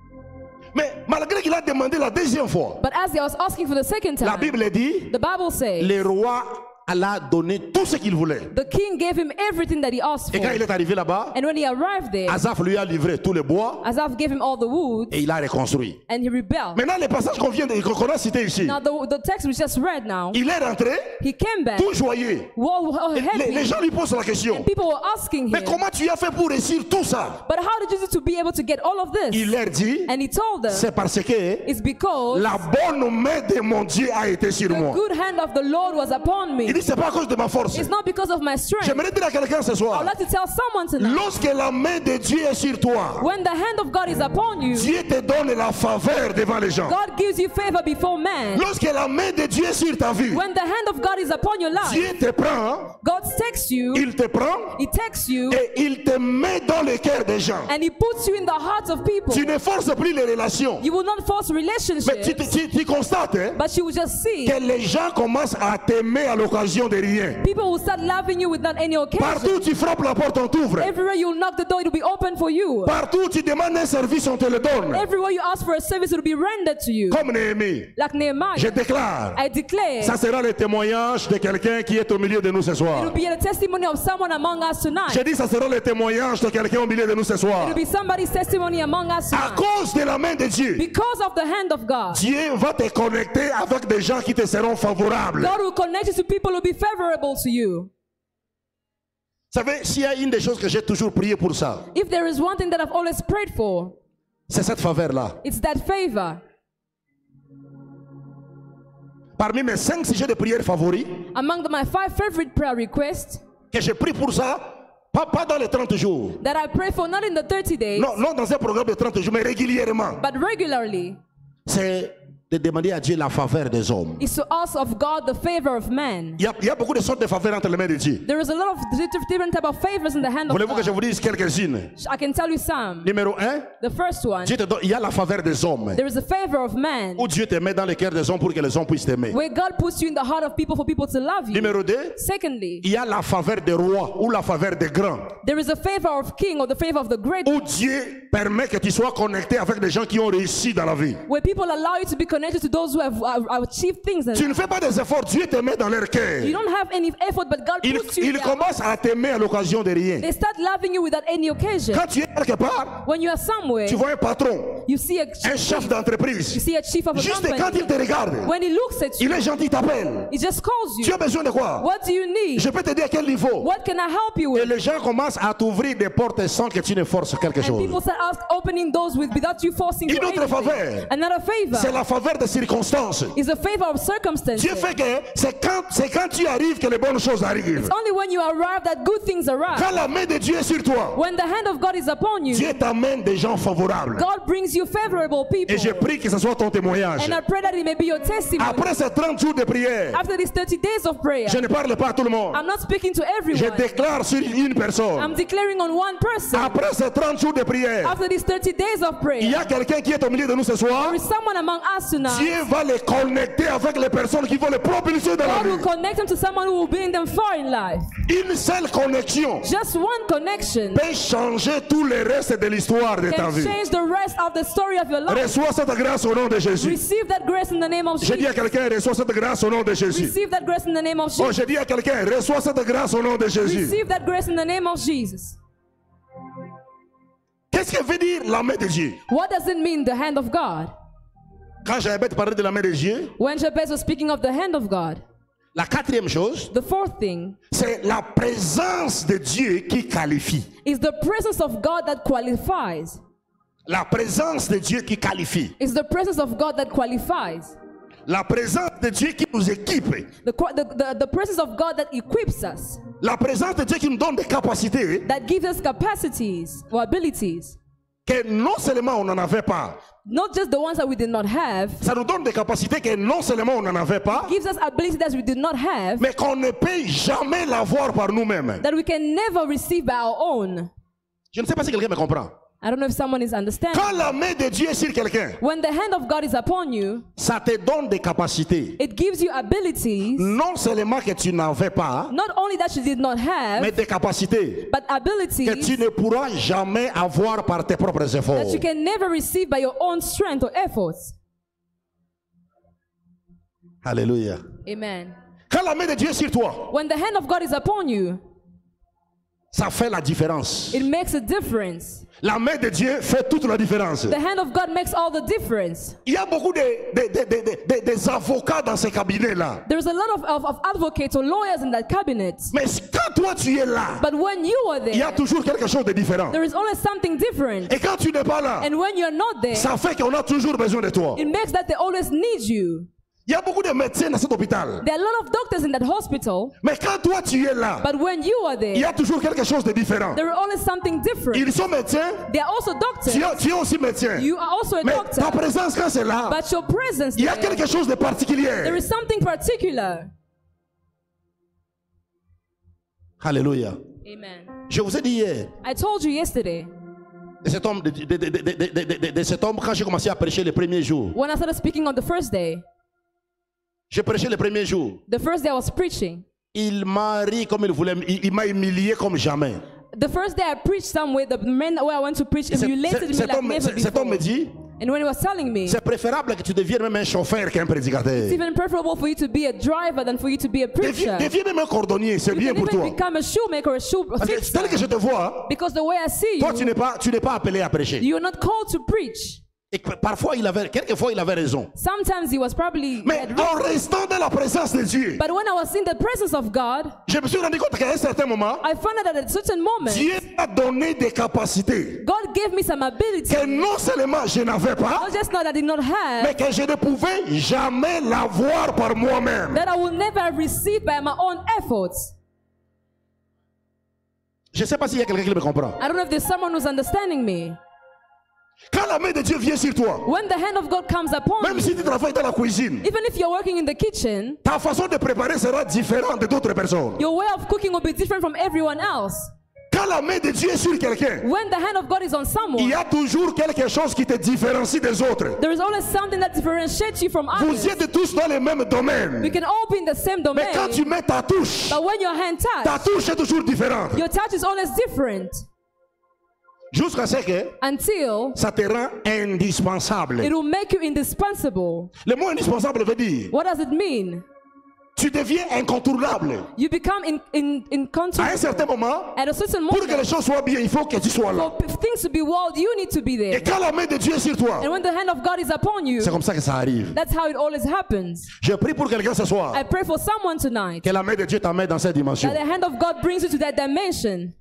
[SPEAKER 2] Mais malgré qu'il a demandé la deuxième fois,
[SPEAKER 3] But as he was asking for the second
[SPEAKER 2] la
[SPEAKER 3] time,
[SPEAKER 2] Bible dit,
[SPEAKER 3] the Bible says
[SPEAKER 2] le roi Allah a donné tout ce qu'il voulait.
[SPEAKER 3] The king gave him everything that he asked
[SPEAKER 2] Et quand
[SPEAKER 3] for.
[SPEAKER 2] il est arrivé là-bas,
[SPEAKER 3] And when he arrived there,
[SPEAKER 2] Asaph lui a livré tout le bois
[SPEAKER 3] Asaph gave him all the wood
[SPEAKER 2] et il a reconstruit.
[SPEAKER 3] and he rebelled.
[SPEAKER 2] Maintenant, les passages qu'on vient de qu'on a cités ici,
[SPEAKER 3] Now the, the text we just read now,
[SPEAKER 2] il est rentré
[SPEAKER 3] he came back,
[SPEAKER 2] tout joyeux.
[SPEAKER 3] all, all
[SPEAKER 2] Et Les, les
[SPEAKER 3] happy,
[SPEAKER 2] gens lui posent la question.
[SPEAKER 3] and people were asking
[SPEAKER 2] Mais
[SPEAKER 3] him,
[SPEAKER 2] comment tu as fait pour réussir tout ça?
[SPEAKER 3] but how did you do to be able to get all of this?
[SPEAKER 2] Il leur dit,
[SPEAKER 3] And he told them,
[SPEAKER 2] c'est parce que
[SPEAKER 3] it's because
[SPEAKER 2] la bonne main de mon Dieu a été sur
[SPEAKER 3] the
[SPEAKER 2] moi.
[SPEAKER 3] good hand of the Lord was upon
[SPEAKER 2] Il
[SPEAKER 3] me.
[SPEAKER 2] dit, c'est pas à cause de ma force.
[SPEAKER 3] It's not because of my strength.
[SPEAKER 2] J'aimerais dire à quelqu'un ce
[SPEAKER 3] I
[SPEAKER 2] soir,
[SPEAKER 3] would like to tell someone tonight,
[SPEAKER 2] lorsque la main de Dieu est sur toi,
[SPEAKER 3] when the hand of God is upon you,
[SPEAKER 2] Dieu te donne la faveur devant les gens.
[SPEAKER 3] God gives you favor before man.
[SPEAKER 2] Lorsque la main de Dieu est sur ta vie,
[SPEAKER 3] When the hand of God is upon your life,
[SPEAKER 2] Dieu te prend,
[SPEAKER 3] God takes you,
[SPEAKER 2] il te prend
[SPEAKER 3] He takes you,
[SPEAKER 2] et il te met dans le cœur des gens.
[SPEAKER 3] and He puts you in the hearts of people.
[SPEAKER 2] Tu ne forces plus les relations.
[SPEAKER 3] You will not force
[SPEAKER 2] Mais tu,
[SPEAKER 3] relationships,
[SPEAKER 2] tu, tu constates hein,
[SPEAKER 3] but you will just see
[SPEAKER 2] que les gens commencent à t'aimer à l'occasion de rien.
[SPEAKER 3] people will start loving you without any occasion.
[SPEAKER 2] Partout où tu frappes la porte, on t'ouvre.
[SPEAKER 3] Everywhere you knock the door, it will be open for you.
[SPEAKER 2] Partout où tu demandes un service, on te le donne.
[SPEAKER 3] Everywhere you ask for a service, it will be rendered to you.
[SPEAKER 2] Comme Néhémie.
[SPEAKER 3] Like
[SPEAKER 2] Je
[SPEAKER 3] Nehemiah,
[SPEAKER 2] déclare,
[SPEAKER 3] I declare,
[SPEAKER 2] ça sera le témoignage de quelqu'un qui est au milieu de nous ce
[SPEAKER 3] it
[SPEAKER 2] soir.
[SPEAKER 3] will be a testimony of someone among us tonight.
[SPEAKER 2] J'ai dit, ça sera le témoignage de quelqu'un au milieu de nous ce
[SPEAKER 3] It
[SPEAKER 2] soir.
[SPEAKER 3] will be somebody's testimony among us
[SPEAKER 2] À
[SPEAKER 3] tonight.
[SPEAKER 2] cause de la main de Dieu,
[SPEAKER 3] Because of the hand of God,
[SPEAKER 2] Dieu va te connecter avec des gens qui te seront favorables.
[SPEAKER 3] God will connect you to people who will be favorable to you.
[SPEAKER 2] Vous savez, s'il y a une des choses que j'ai toujours prié pour ça,
[SPEAKER 3] If there is one thing that I've always prayed for,
[SPEAKER 2] c'est cette faveur-là.
[SPEAKER 3] it's that favor.
[SPEAKER 2] Parmi mes cinq sujets de prière favoris,
[SPEAKER 3] Among the- my five favorite prayer requests
[SPEAKER 2] que j'ai pris pour ça, pas, pas dans les trente jours,
[SPEAKER 3] that I pray for, not in the thirty days,
[SPEAKER 2] non, non dans un programme de trente jours, mais régulièrement,
[SPEAKER 3] but regularly,
[SPEAKER 2] c'est de demander à Dieu la faveur des hommes.
[SPEAKER 3] is to ask of God the favor of man.
[SPEAKER 2] Il y a, il y a beaucoup de sortes de faveurs entre les mains de Dieu.
[SPEAKER 3] There is a lot of different different type of favors in the hand of
[SPEAKER 2] Voulez-vous que je
[SPEAKER 3] God.
[SPEAKER 2] vous dise quelques-unes?
[SPEAKER 3] I can tell you some.
[SPEAKER 2] Numéro un,
[SPEAKER 3] The first one,
[SPEAKER 2] Dieu te donne, il y a la faveur des hommes.
[SPEAKER 3] there is a favor of man,
[SPEAKER 2] Où Dieu te met dans le cœur des hommes pour que les hommes puissent t'aimer.
[SPEAKER 3] where God puts you in the heart of people for people to love you.
[SPEAKER 2] Numéro deux,
[SPEAKER 3] Secondly,
[SPEAKER 2] il y a la faveur des rois ou la faveur des grands.
[SPEAKER 3] there is a favor of king or the favor of the great,
[SPEAKER 2] Où Dieu permet que tu sois connecté avec des gens qui ont réussi dans la vie.
[SPEAKER 3] where people allow you to be connected to those who have uh, achieved things. In
[SPEAKER 2] Tu
[SPEAKER 3] life.
[SPEAKER 2] ne fais pas des efforts, Dieu te met dans leur cœur.
[SPEAKER 3] You don't have any effort, but God
[SPEAKER 2] Il,
[SPEAKER 3] puts you
[SPEAKER 2] il
[SPEAKER 3] there.
[SPEAKER 2] commence à t'aimer à l'occasion de rien.
[SPEAKER 3] They start loving you without any occasion.
[SPEAKER 2] Quand tu es quelque part,
[SPEAKER 3] When you are somewhere,
[SPEAKER 2] tu vois un patron,
[SPEAKER 3] you see a
[SPEAKER 2] un chef
[SPEAKER 3] chief,
[SPEAKER 2] d'entreprise.
[SPEAKER 3] you see a chief of a
[SPEAKER 2] Juste quand
[SPEAKER 3] company.
[SPEAKER 2] il te regarde,
[SPEAKER 3] When he looks at you,
[SPEAKER 2] il est gentil, il t'appelle.
[SPEAKER 3] he just calls
[SPEAKER 2] Tu
[SPEAKER 3] you.
[SPEAKER 2] as besoin de quoi?
[SPEAKER 3] What do you need?
[SPEAKER 2] Je peux te dire à quel niveau.
[SPEAKER 3] What can I help you
[SPEAKER 2] Et
[SPEAKER 3] with?
[SPEAKER 2] les gens commencent à t'ouvrir des portes sans que tu ne forces quelque
[SPEAKER 3] And
[SPEAKER 2] chose.
[SPEAKER 3] people start ask, opening doors with without you forcing
[SPEAKER 2] Une
[SPEAKER 3] for
[SPEAKER 2] autre
[SPEAKER 3] anything.
[SPEAKER 2] faveur.
[SPEAKER 3] Another
[SPEAKER 2] C'est
[SPEAKER 3] favor
[SPEAKER 2] la faveur des circonstances.
[SPEAKER 3] is a favor of circumstances.
[SPEAKER 2] Dieu fait que c'est quand, c'est quand tu arrives que les bonnes choses arrivent.
[SPEAKER 3] It's only when you arrive that good things arrive.
[SPEAKER 2] Quand la main de Dieu est sur toi,
[SPEAKER 3] When the hand of God is upon you,
[SPEAKER 2] Dieu t'amène des gens favorables.
[SPEAKER 3] God brings you favorable people.
[SPEAKER 2] Et je prie que ce soit ton témoignage.
[SPEAKER 3] And I pray that it may be your testimony.
[SPEAKER 2] Après ces trente jours de prière,
[SPEAKER 3] After these thirty days of prayer,
[SPEAKER 2] je ne parle pas à tout le monde.
[SPEAKER 3] I'm not speaking to
[SPEAKER 2] Je
[SPEAKER 3] everyone.
[SPEAKER 2] déclare sur une personne.
[SPEAKER 3] I'm declaring on one person.
[SPEAKER 2] Après ces trente jours de prière,
[SPEAKER 3] After these thirty days of
[SPEAKER 2] il y
[SPEAKER 3] prayer,
[SPEAKER 2] a quelqu'un qui est au milieu de nous ce soir.
[SPEAKER 3] there is someone among us tonight.
[SPEAKER 2] Dieu va les connecter avec les personnes qui vont les propulser dans la
[SPEAKER 3] God will
[SPEAKER 2] vie.
[SPEAKER 3] connect them to someone who will bring them far in life.
[SPEAKER 2] Une seule connexion
[SPEAKER 3] Just one connection
[SPEAKER 2] peut changer tout le reste de l'histoire de ta
[SPEAKER 3] can
[SPEAKER 2] vie.
[SPEAKER 3] change the rest of the story of your life.
[SPEAKER 2] Reçois cette grâce au nom de Jésus.
[SPEAKER 3] Receive that grace in the name of
[SPEAKER 2] Je dis à
[SPEAKER 3] Jesus.
[SPEAKER 2] quelqu'un, reçois cette grâce au nom de Jésus.
[SPEAKER 3] Receive that grace in the name of
[SPEAKER 2] Oh,
[SPEAKER 3] Jesus.
[SPEAKER 2] je dis à quelqu'un, reçois cette grâce au nom de Jésus.
[SPEAKER 3] Receive that grace in the name of Jesus.
[SPEAKER 2] Qu'est-ce que veut dire la main de Dieu?
[SPEAKER 3] What does it mean, the hand of God?
[SPEAKER 2] Quand Jabez parlait de la main de Dieu,
[SPEAKER 3] When Jabez was speaking of the hand of God,
[SPEAKER 2] la quatrième chose,
[SPEAKER 3] the fourth thing
[SPEAKER 2] c'est la présence de Dieu qui qualifie.
[SPEAKER 3] is the presence of God that qualifies.
[SPEAKER 2] La présence de Dieu qui qualifie.
[SPEAKER 3] It's the presence of God that qualifies.
[SPEAKER 2] La présence de Dieu qui nous équipe.
[SPEAKER 3] The, qua- the, the, the presence of God that equips us,
[SPEAKER 2] La présence de Dieu qui nous donne des capacités
[SPEAKER 3] that gives us capacities or abilities,
[SPEAKER 2] que non seulement on n'en avait pas,
[SPEAKER 3] not just the ones that we did not have,
[SPEAKER 2] ça nous donne des capacités que non seulement on n'en avait pas,
[SPEAKER 3] gives us abilities that we did not have,
[SPEAKER 2] mais qu'on ne peut jamais l'avoir par nous-mêmes.
[SPEAKER 3] that we can never receive by our own.
[SPEAKER 2] Je ne sais pas si quelqu'un me comprend.
[SPEAKER 3] I don't know if someone is understanding.
[SPEAKER 2] Quand la main de Dieu est sur quelqu'un,
[SPEAKER 3] When the hand of God is upon you,
[SPEAKER 2] ça te donne des capacités.
[SPEAKER 3] it gives you abilities,
[SPEAKER 2] Non seulement que tu n'avais pas,
[SPEAKER 3] not only that you did not have,
[SPEAKER 2] mais des capacités
[SPEAKER 3] but
[SPEAKER 2] que tu
[SPEAKER 3] abilities
[SPEAKER 2] ne pourras jamais avoir par tes propres efforts.
[SPEAKER 3] that you can never receive by your own strength or efforts.
[SPEAKER 2] Alléluia.
[SPEAKER 3] Amen.
[SPEAKER 2] Quand la main de Dieu est sur toi,
[SPEAKER 3] When the hand of God is upon you,
[SPEAKER 2] ça fait la différence.
[SPEAKER 3] it makes a difference.
[SPEAKER 2] La main de Dieu fait toute la différence.
[SPEAKER 3] The hand of God makes all the difference.
[SPEAKER 2] Il y a beaucoup de, de, de, de, de, des avocats dans ces cabinets-là.
[SPEAKER 3] There's a lot of, of, of advocates or lawyers in that cabinet.
[SPEAKER 2] Mais quand toi tu es là,
[SPEAKER 3] But when you are
[SPEAKER 2] il y a
[SPEAKER 3] there,
[SPEAKER 2] toujours quelque chose de différent.
[SPEAKER 3] there is always something different.
[SPEAKER 2] Et quand tu n'es pas là,
[SPEAKER 3] And when you're not there,
[SPEAKER 2] ça fait qu'on a toujours besoin de toi.
[SPEAKER 3] it makes that they always need you.
[SPEAKER 2] Il y a beaucoup de médecins dans cet hôpital.
[SPEAKER 3] There are a lot of doctors in that hospital.
[SPEAKER 2] Mais quand toi tu es là,
[SPEAKER 3] But when you are
[SPEAKER 2] il y
[SPEAKER 3] there,
[SPEAKER 2] a toujours quelque chose de différent.
[SPEAKER 3] there is always something different.
[SPEAKER 2] Ils sont médecins,
[SPEAKER 3] They are also doctors.
[SPEAKER 2] tu es, tu es aussi médecin.
[SPEAKER 3] You are also a
[SPEAKER 2] Mais
[SPEAKER 3] doctor.
[SPEAKER 2] ta présence quand c'est là,
[SPEAKER 3] But your presence
[SPEAKER 2] il y a
[SPEAKER 3] there,
[SPEAKER 2] quelque chose de particulier.
[SPEAKER 3] there is something particular.
[SPEAKER 2] Alléluia.
[SPEAKER 3] Amen.
[SPEAKER 2] Je vous ai dit hier,
[SPEAKER 3] I told you yesterday,
[SPEAKER 2] de cet homme, de, de, de, de, de, de, de, de cet homme quand j'ai commencé à prêcher le premier jour.
[SPEAKER 3] when I started speaking on the first day,
[SPEAKER 2] J'ai prêché le premier jour.
[SPEAKER 3] the first day I was preaching,
[SPEAKER 2] Il m'a ri comme il voulait, il, il m'a humilié comme jamais.
[SPEAKER 3] the first day I preached somewhere, the man where I went to preach
[SPEAKER 2] Cet,
[SPEAKER 3] humiliated
[SPEAKER 2] cet-
[SPEAKER 3] me
[SPEAKER 2] cet
[SPEAKER 3] like
[SPEAKER 2] homme,
[SPEAKER 3] never
[SPEAKER 2] cet- cet homme me
[SPEAKER 3] before.
[SPEAKER 2] dit,
[SPEAKER 3] And when he was telling me,
[SPEAKER 2] c'est préférable que tu deviennes même un chauffeur qu'un prédicateur.
[SPEAKER 3] it's even preferable for you to be a driver than for you to be a preacher.
[SPEAKER 2] Deviens, deviens même un cordonnier, c'est
[SPEAKER 3] You
[SPEAKER 2] bien
[SPEAKER 3] can
[SPEAKER 2] pour
[SPEAKER 3] even
[SPEAKER 2] toi.
[SPEAKER 3] become a shoemaker or a shoe a
[SPEAKER 2] Parce que
[SPEAKER 3] fixer.
[SPEAKER 2] tel que je te vois,
[SPEAKER 3] Because the way I see
[SPEAKER 2] toi tu
[SPEAKER 3] you,
[SPEAKER 2] n'es pas, tu n'es pas appelé à prêcher.
[SPEAKER 3] you are not called to preach.
[SPEAKER 2] Et que parfois il avait, quelquefois il avait raison.
[SPEAKER 3] Sometimes he was probably
[SPEAKER 2] Mais
[SPEAKER 3] had
[SPEAKER 2] en
[SPEAKER 3] reason.
[SPEAKER 2] restant dans la présence de Dieu,
[SPEAKER 3] But when I was in the presence of God,
[SPEAKER 2] je me suis rendu compte qu'à un certain moment,
[SPEAKER 3] I found out that at a certain moment,
[SPEAKER 2] Dieu m'a donné des capacités
[SPEAKER 3] God gave me some ability.
[SPEAKER 2] que non seulement je n'avais pas,
[SPEAKER 3] Not just not that I did not have,
[SPEAKER 2] mais que je ne pouvais jamais l'avoir par moi-même.
[SPEAKER 3] that I will never have received by my own efforts.
[SPEAKER 2] Je ne sais pas s'il y a quelqu'un qui me comprend.
[SPEAKER 3] I don't know if there's someone who's understanding me.
[SPEAKER 2] Quand la main de Dieu vient sur toi,
[SPEAKER 3] When the hand of God comes upon
[SPEAKER 2] même
[SPEAKER 3] you,
[SPEAKER 2] si tu travailles dans la cuisine,
[SPEAKER 3] even if you're working in the kitchen,
[SPEAKER 2] ta façon de préparer sera différente de d'autres personnes.
[SPEAKER 3] your way of cooking will be different from everyone else.
[SPEAKER 2] Quand la main de Dieu est sur quelqu'un,
[SPEAKER 3] When the hand of God is on
[SPEAKER 2] il
[SPEAKER 3] someone,
[SPEAKER 2] y a toujours quelque chose qui te différencie des autres.
[SPEAKER 3] there is always something that differentiates you from
[SPEAKER 2] Vous
[SPEAKER 3] others.
[SPEAKER 2] êtes tous dans les mêmes domaines.
[SPEAKER 3] We can all be in the same domain,
[SPEAKER 2] Mais quand tu mets ta touche,
[SPEAKER 3] but when your hand
[SPEAKER 2] ta
[SPEAKER 3] touch,
[SPEAKER 2] touche est toujours différente.
[SPEAKER 3] your touch is always different
[SPEAKER 2] Jusqu'à ce que
[SPEAKER 3] until
[SPEAKER 2] ça te rend indispensable.
[SPEAKER 3] it will make you indispensable.
[SPEAKER 2] Le mot indispensable veut dire,
[SPEAKER 3] What does it mean?
[SPEAKER 2] tu deviens incontournable.
[SPEAKER 3] You become in, in, in
[SPEAKER 2] À un certain moment,
[SPEAKER 3] At a certain
[SPEAKER 2] pour que les
[SPEAKER 3] moment,
[SPEAKER 2] choses soient bien, il faut que tu sois là.
[SPEAKER 3] for p- things to be well, you need to be there.
[SPEAKER 2] Et quand la main de Dieu est sur toi,
[SPEAKER 3] And when the hand of God is upon you,
[SPEAKER 2] c'est comme ça que ça arrive.
[SPEAKER 3] that's how it always happens.
[SPEAKER 2] Je prie pour quelqu'un ce soir,
[SPEAKER 3] I pray for someone tonight
[SPEAKER 2] que la main de Dieu t'amène dans cette dimension.
[SPEAKER 3] that the hand of God brings you to that dimension.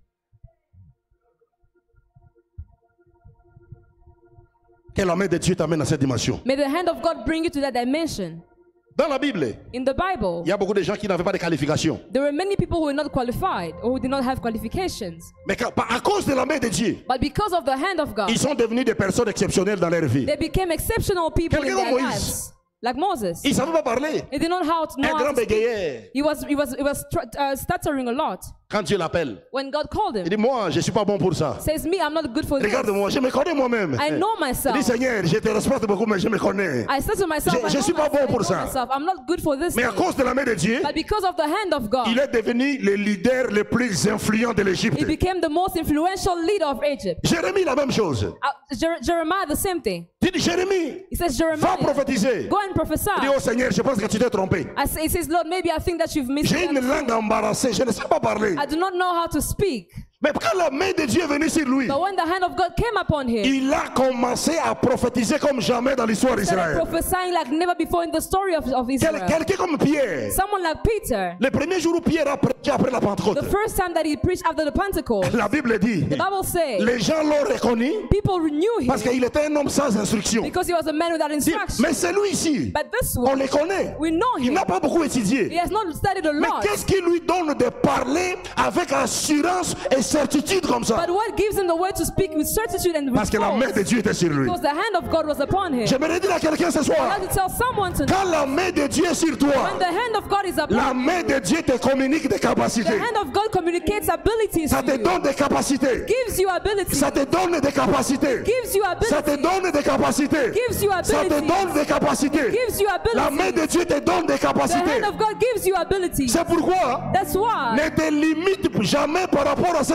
[SPEAKER 2] Que la main de Dieu t'amène dans cette dimension.
[SPEAKER 3] May the hand of God bring you to that dimension.
[SPEAKER 2] Dans la Bible,
[SPEAKER 3] In the Bible,
[SPEAKER 2] il y a beaucoup de gens qui n'avaient pas de qualifications.
[SPEAKER 3] there were many people who were not qualified or who did not have qualifications.
[SPEAKER 2] Mais quand- à cause de la main de Dieu,
[SPEAKER 3] But because of the hand of God,
[SPEAKER 2] ils sont devenus des personnes exceptionnelles dans leur vie.
[SPEAKER 3] they became exceptional people in
[SPEAKER 2] Quelqu'un
[SPEAKER 3] their
[SPEAKER 2] comme Moïse.
[SPEAKER 3] lives. Like Moses.
[SPEAKER 2] Ils ne savaient pas parler.
[SPEAKER 3] He did not how to know
[SPEAKER 2] Un
[SPEAKER 3] how
[SPEAKER 2] grand
[SPEAKER 3] to speak.
[SPEAKER 2] bégayeur.
[SPEAKER 3] He was, he was, he was tr- uh, stuttering a lot.
[SPEAKER 2] Quand Dieu l'appelle,
[SPEAKER 3] When God called
[SPEAKER 2] il
[SPEAKER 3] him,
[SPEAKER 2] dit, moi, je ne suis pas bon pour ça.
[SPEAKER 3] says, me, I'm not good for this.
[SPEAKER 2] Regarde-moi, je me connais moi-même.
[SPEAKER 3] I know
[SPEAKER 2] Il
[SPEAKER 3] myself.
[SPEAKER 2] dit, Seigneur, je te respecte beaucoup, mais je me connais.
[SPEAKER 3] I said to myself,
[SPEAKER 2] Je-
[SPEAKER 3] I
[SPEAKER 2] je
[SPEAKER 3] know
[SPEAKER 2] suis pas
[SPEAKER 3] myself,
[SPEAKER 2] bon
[SPEAKER 3] I
[SPEAKER 2] pour
[SPEAKER 3] know
[SPEAKER 2] ça.
[SPEAKER 3] myself. I'm not good for this
[SPEAKER 2] Mais à
[SPEAKER 3] thing.
[SPEAKER 2] cause de la main de Dieu,
[SPEAKER 3] But because of the hand of God,
[SPEAKER 2] il est devenu le leader le plus influent de l'Égypte.
[SPEAKER 3] he became the most influential leader of Egypt.
[SPEAKER 2] Jérémie, la même chose.
[SPEAKER 3] Uh, Jer- Jeremiah, the same thing.
[SPEAKER 2] Il dit, Jérémie,
[SPEAKER 3] He says,
[SPEAKER 2] va
[SPEAKER 3] Jeremiah,
[SPEAKER 2] prophétiser.
[SPEAKER 3] go and prophesy.
[SPEAKER 2] Il dit, oh Seigneur, je pense que tu t'es trompé.
[SPEAKER 3] I say, he says, Lord, maybe I think that you've missed
[SPEAKER 2] J'ai une
[SPEAKER 3] it.
[SPEAKER 2] langue embarrassée, je ne sais pas parler.
[SPEAKER 3] I do not know how to speak.
[SPEAKER 2] Mais quand la main de Dieu est venue sur lui,
[SPEAKER 3] But when the hand of God came upon him,
[SPEAKER 2] il a commencé à prophétiser comme jamais dans l'histoire
[SPEAKER 3] he started
[SPEAKER 2] d'Israël.
[SPEAKER 3] prophesying like never before in the story of, of
[SPEAKER 2] Quel-
[SPEAKER 3] Israel.
[SPEAKER 2] Quelqu'un comme Pierre.
[SPEAKER 3] Someone like Peter,
[SPEAKER 2] Le premier jour où Pierre a prêché après la Pentecôte,
[SPEAKER 3] the first time that he preached after the Pentecost,
[SPEAKER 2] la Bible dit,
[SPEAKER 3] the Bible says,
[SPEAKER 2] les gens l'ont reconnu
[SPEAKER 3] people knew him
[SPEAKER 2] parce qu'il était un homme sans instruction.
[SPEAKER 3] because he was a man without instruction.
[SPEAKER 2] Mais celui-ci,
[SPEAKER 3] But this
[SPEAKER 2] on
[SPEAKER 3] one,
[SPEAKER 2] le connaît.
[SPEAKER 3] we know
[SPEAKER 2] Il
[SPEAKER 3] him.
[SPEAKER 2] n'a pas beaucoup
[SPEAKER 3] He
[SPEAKER 2] étudié.
[SPEAKER 3] has not studied a
[SPEAKER 2] Mais
[SPEAKER 3] lot.
[SPEAKER 2] qu'est-ce qui lui donne de parler avec assurance et certitude comme ça?
[SPEAKER 3] But what gives him the way to speak with certitude and with
[SPEAKER 2] Parce que la main de
[SPEAKER 3] force?
[SPEAKER 2] Dieu était sur lui.
[SPEAKER 3] Because the hand of God was upon him.
[SPEAKER 2] J'aimerais dire à quelqu'un ce
[SPEAKER 3] I'd
[SPEAKER 2] soir,
[SPEAKER 3] like to tell someone tonight,
[SPEAKER 2] quand la main de Dieu est sur toi,
[SPEAKER 3] when the hand of God is upon
[SPEAKER 2] la
[SPEAKER 3] you,
[SPEAKER 2] main de Dieu te communique des
[SPEAKER 3] the
[SPEAKER 2] capacités.
[SPEAKER 3] hand of God communicates abilities
[SPEAKER 2] Ça
[SPEAKER 3] to
[SPEAKER 2] te
[SPEAKER 3] you.
[SPEAKER 2] donne des capacités.
[SPEAKER 3] Gives you ability.
[SPEAKER 2] Ça te donne des capacités.
[SPEAKER 3] Gives you
[SPEAKER 2] Ça te
[SPEAKER 3] ability.
[SPEAKER 2] donne des capacités.
[SPEAKER 3] Gives you
[SPEAKER 2] Ça te
[SPEAKER 3] ability.
[SPEAKER 2] donne des capacités.
[SPEAKER 3] Gives you
[SPEAKER 2] La main
[SPEAKER 3] ability.
[SPEAKER 2] de Dieu te donne des
[SPEAKER 3] The
[SPEAKER 2] capacités.
[SPEAKER 3] hand of God gives you ability.
[SPEAKER 2] C'est pourquoi
[SPEAKER 3] That's why
[SPEAKER 2] ne te limite jamais par rapport à ce que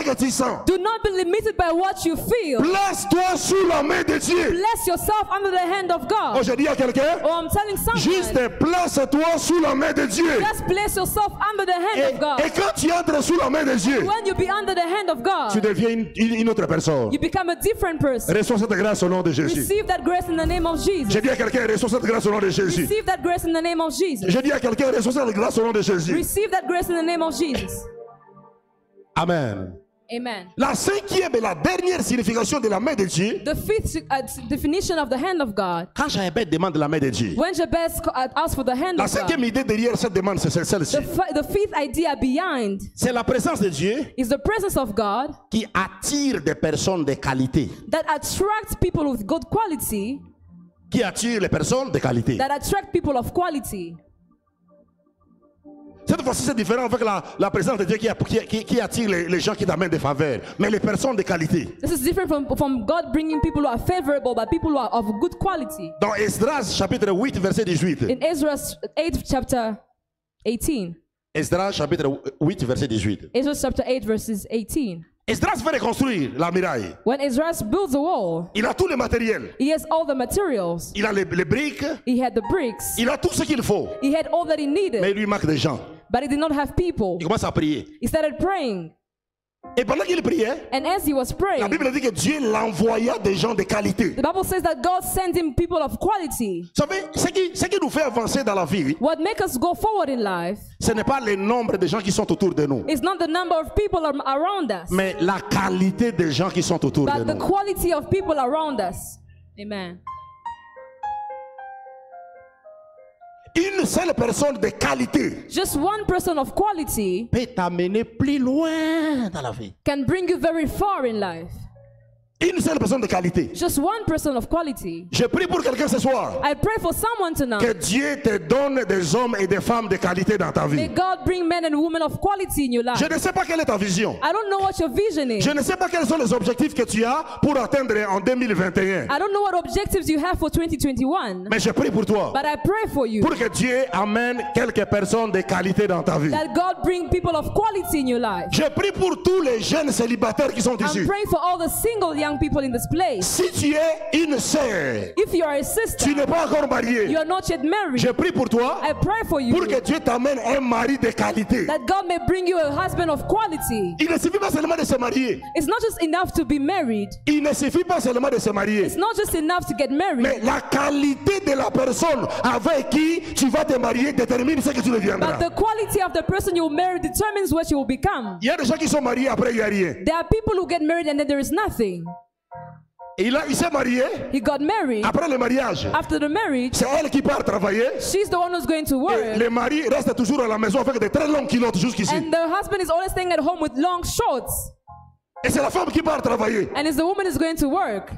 [SPEAKER 2] que tu sens.
[SPEAKER 3] Do not be limited by what you feel.
[SPEAKER 2] Place-toi sous la main de Dieu.
[SPEAKER 3] Bless yourself under the hand of God.
[SPEAKER 2] Oh, je dis à quelqu'un,
[SPEAKER 3] Oh, I'm telling someone.
[SPEAKER 2] juste place-toi sous la main de Dieu.
[SPEAKER 3] Just place yourself under the hand
[SPEAKER 2] Et,
[SPEAKER 3] of God.
[SPEAKER 2] et quand tu entres sous la main de Dieu,
[SPEAKER 3] When you be under the hand of
[SPEAKER 2] tu
[SPEAKER 3] God,
[SPEAKER 2] deviens une, une- une autre personne.
[SPEAKER 3] you become a different person.
[SPEAKER 2] Reçois cette grâce au nom de Jésus.
[SPEAKER 3] Receive that grace in the name of Jesus.
[SPEAKER 2] Je dis à quelqu'un, reçois cette grâce au nom de Jésus.
[SPEAKER 3] Receive that grace in the name of Jesus.
[SPEAKER 2] Je dis à quelqu'un, reçois cette grâce au nom de Jésus.
[SPEAKER 3] Receive that grace in the name of Jesus.
[SPEAKER 2] Amen.
[SPEAKER 3] Amen.
[SPEAKER 2] La cinquième et la dernière signification de la main de Dieu,
[SPEAKER 3] The fifth uh, definition of the hand of God.
[SPEAKER 2] quand Jabez demande la main de Dieu,
[SPEAKER 3] When Jabez uh, asked for the hand
[SPEAKER 2] la
[SPEAKER 3] of
[SPEAKER 2] cinquième
[SPEAKER 3] God,
[SPEAKER 2] idée derrière cette demande, c'est celle-ci.
[SPEAKER 3] the, fi- the fifth idea behind
[SPEAKER 2] C'est la présence de Dieu
[SPEAKER 3] is the presence of God
[SPEAKER 2] qui attire des personnes de qualité.
[SPEAKER 3] that attracts people with good quality,
[SPEAKER 2] Qui attire les personnes de qualité.
[SPEAKER 3] that attract people of quality.
[SPEAKER 2] Cette fois-ci, c'est différent avec la, la présence de Dieu qui, qui, qui- qui attire les, les gens qui t'amènent des faveurs. Mais les personnes de qualité.
[SPEAKER 3] This is different from, from God bringing people who are favorable, but people who are of good quality.
[SPEAKER 2] Dans Esdras chapitre huit, verset dix-huit.
[SPEAKER 3] In Ezra eight, chapter eighteen.
[SPEAKER 2] Esdras chapitre huit, verset dix-huit.
[SPEAKER 3] Ezra chapter eight, verses eighteen.
[SPEAKER 2] Esdras veut reconstruire la muraille.
[SPEAKER 3] When Ezra builds a wall,
[SPEAKER 2] Il a tous les matériels.
[SPEAKER 3] he has all the materials.
[SPEAKER 2] Il a les, les briques.
[SPEAKER 3] He had the bricks.
[SPEAKER 2] Il a tout ce qu'il faut.
[SPEAKER 3] He had all that he
[SPEAKER 2] Mais
[SPEAKER 3] needed,
[SPEAKER 2] il lui manque des gens.
[SPEAKER 3] but he did not have people.
[SPEAKER 2] Il commence à prier.
[SPEAKER 3] He started praying.
[SPEAKER 2] Et pendant qu'il priait,
[SPEAKER 3] And as he was
[SPEAKER 2] la
[SPEAKER 3] praying,
[SPEAKER 2] Bible dit que Dieu l'envoya des gens de qualité.
[SPEAKER 3] the Bible says that God sent him people of quality.
[SPEAKER 2] Vous savez, ce qui, ce qui nous fait avancer dans la vie,
[SPEAKER 3] What makes us go forward in life
[SPEAKER 2] ce n'est pas le nombre de gens qui sont autour de nous,
[SPEAKER 3] is not the number of people ar- around us,
[SPEAKER 2] mais la qualité des gens qui sont autour de
[SPEAKER 3] but the
[SPEAKER 2] nous.
[SPEAKER 3] quality of people around us. Amen.
[SPEAKER 2] Une seule personne de qualité
[SPEAKER 3] Just one person of quality
[SPEAKER 2] peut t'amener plus loin dans la vie.
[SPEAKER 3] can bring you very far in life.
[SPEAKER 2] Une seule personne de qualité.
[SPEAKER 3] Just one person of quality.
[SPEAKER 2] Je prie pour quelqu'un ce soir.
[SPEAKER 3] I pray for someone
[SPEAKER 2] Que
[SPEAKER 3] tonight.
[SPEAKER 2] Dieu te donne des hommes et des femmes de qualité dans ta
[SPEAKER 3] May
[SPEAKER 2] vie.
[SPEAKER 3] God bring men and women of quality in your life.
[SPEAKER 2] Je ne sais pas quelle est ta vision.
[SPEAKER 3] I don't know what your vision is.
[SPEAKER 2] Je ne sais pas quels sont les objectifs que tu as pour atteindre en deux mille vingt et un.
[SPEAKER 3] I don't know what objectives you have for twenty twenty-one,
[SPEAKER 2] Mais je prie pour toi.
[SPEAKER 3] but I pray for you
[SPEAKER 2] Pour que Dieu amène quelques personnes de qualité dans ta vie.
[SPEAKER 3] that God bring people of quality in your life.
[SPEAKER 2] Je prie pour tous les jeunes célibataires qui sont
[SPEAKER 3] I'm
[SPEAKER 2] ici.
[SPEAKER 3] praying for all the single young people in this place.
[SPEAKER 2] Si tu es une sœur,
[SPEAKER 3] If you are a
[SPEAKER 2] tu
[SPEAKER 3] sister,
[SPEAKER 2] n'es pas encore mariée,
[SPEAKER 3] you are not yet married,
[SPEAKER 2] je prie pour toi
[SPEAKER 3] I pray for you
[SPEAKER 2] pour que Dieu t'amène un mari de qualité.
[SPEAKER 3] that God may bring you a husband of quality.
[SPEAKER 2] Il ne suffit pas seulement de se marier.
[SPEAKER 3] It's not just enough to be married.
[SPEAKER 2] Il ne suffit pas seulement de se marier.
[SPEAKER 3] It's not just enough to get married.
[SPEAKER 2] Mais la qualité de la personne avec qui tu vas te marier détermine ce que tu
[SPEAKER 3] But
[SPEAKER 2] deviendras.
[SPEAKER 3] the quality of the person you will marry determines what you will become.
[SPEAKER 2] Il y a des gens qui sont mariés après il n'y a rien.
[SPEAKER 3] There are people who get married and then there is nothing.
[SPEAKER 2] Et il, a- il s'est marié.
[SPEAKER 3] He got married.
[SPEAKER 2] Après le mariage,
[SPEAKER 3] After the marriage,
[SPEAKER 2] c'est elle qui part travailler.
[SPEAKER 3] she's the one who's going to
[SPEAKER 2] Et
[SPEAKER 3] work.
[SPEAKER 2] le mari reste toujours à la maison avec de très longues culottes jusqu'ici.
[SPEAKER 3] And the husband is always staying at home with long shorts.
[SPEAKER 2] Et c'est la femme qui part travailler.
[SPEAKER 3] And it's the woman who's going to work.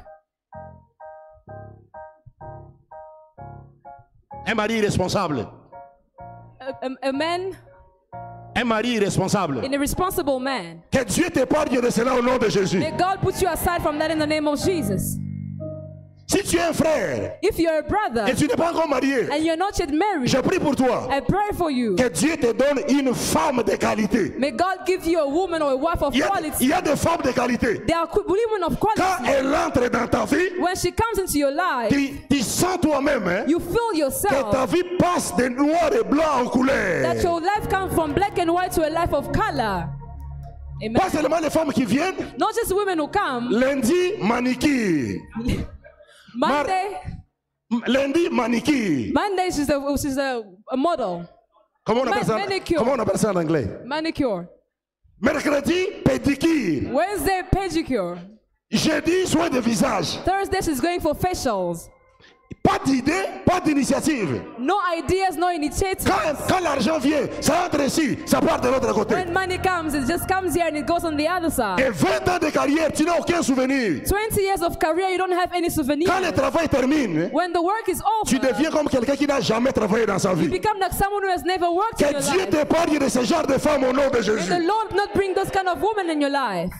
[SPEAKER 2] Un mari irresponsable.
[SPEAKER 3] A, a, a man,
[SPEAKER 2] Un mari irresponsable.
[SPEAKER 3] an irresponsible man.
[SPEAKER 2] Que Dieu t'épargne de cela au nom de Jésus.
[SPEAKER 3] May God put you aside from that in the name of Jesus.
[SPEAKER 2] Si tu es un frère
[SPEAKER 3] If you're a brother
[SPEAKER 2] et tu n'es pas encore marié,
[SPEAKER 3] and you're not yet married,
[SPEAKER 2] je prie pour toi.
[SPEAKER 3] I pray for you.
[SPEAKER 2] Que Dieu te donne une femme de qualité.
[SPEAKER 3] May God give you a woman or a wife of
[SPEAKER 2] Il y a,
[SPEAKER 3] quality.
[SPEAKER 2] il y a des femmes de qualité.
[SPEAKER 3] There are qu- women of
[SPEAKER 2] Quand
[SPEAKER 3] quality.
[SPEAKER 2] elle entre dans ta vie,
[SPEAKER 3] When she comes into your life,
[SPEAKER 2] tu, tu sens toi-même hein,
[SPEAKER 3] you feel
[SPEAKER 2] que
[SPEAKER 3] yourself
[SPEAKER 2] ta vie passe de noir et blanc en couleur.
[SPEAKER 3] that your life comes from black and white to a life of color. Amen.
[SPEAKER 2] Pas seulement les femmes qui viennent,
[SPEAKER 3] Not just women who come.
[SPEAKER 2] lundi, maniki.
[SPEAKER 3] Monday,
[SPEAKER 2] Lundi, maniki.
[SPEAKER 3] Monday she's a she's a, a model.
[SPEAKER 2] Comment on, appelle ça,
[SPEAKER 3] Manicure.
[SPEAKER 2] comment on appelle ça en anglais?
[SPEAKER 3] Manicure.
[SPEAKER 2] Mercredi, pédicure.
[SPEAKER 3] Wednesday, pedicure.
[SPEAKER 2] Jeudi, soin de visage.
[SPEAKER 3] Thursday, she's going for facials.
[SPEAKER 2] Pas d'idée, pas d'initiative.
[SPEAKER 3] No ideas, no initiative.
[SPEAKER 2] Quand, quand l'argent vient, ça entre ici, ça part de l'autre côté.
[SPEAKER 3] When money comes, it just comes here and it goes on the other side.
[SPEAKER 2] Et vingt ans de carrière, tu n'as aucun souvenir.
[SPEAKER 3] twenty years of career, you don't have any souvenirs.
[SPEAKER 2] Quand le travail termine,
[SPEAKER 3] When the work is
[SPEAKER 2] tu
[SPEAKER 3] over,
[SPEAKER 2] deviens comme quelqu'un qui n'a jamais travaillé dans sa
[SPEAKER 3] you
[SPEAKER 2] vie.
[SPEAKER 3] become like someone who has never worked in
[SPEAKER 2] Que
[SPEAKER 3] your
[SPEAKER 2] Dieu
[SPEAKER 3] life.
[SPEAKER 2] t'épargne de ce genre de femmes au nom de
[SPEAKER 3] May the
[SPEAKER 2] Jésus.
[SPEAKER 3] Lord not bring those kind of women in your life.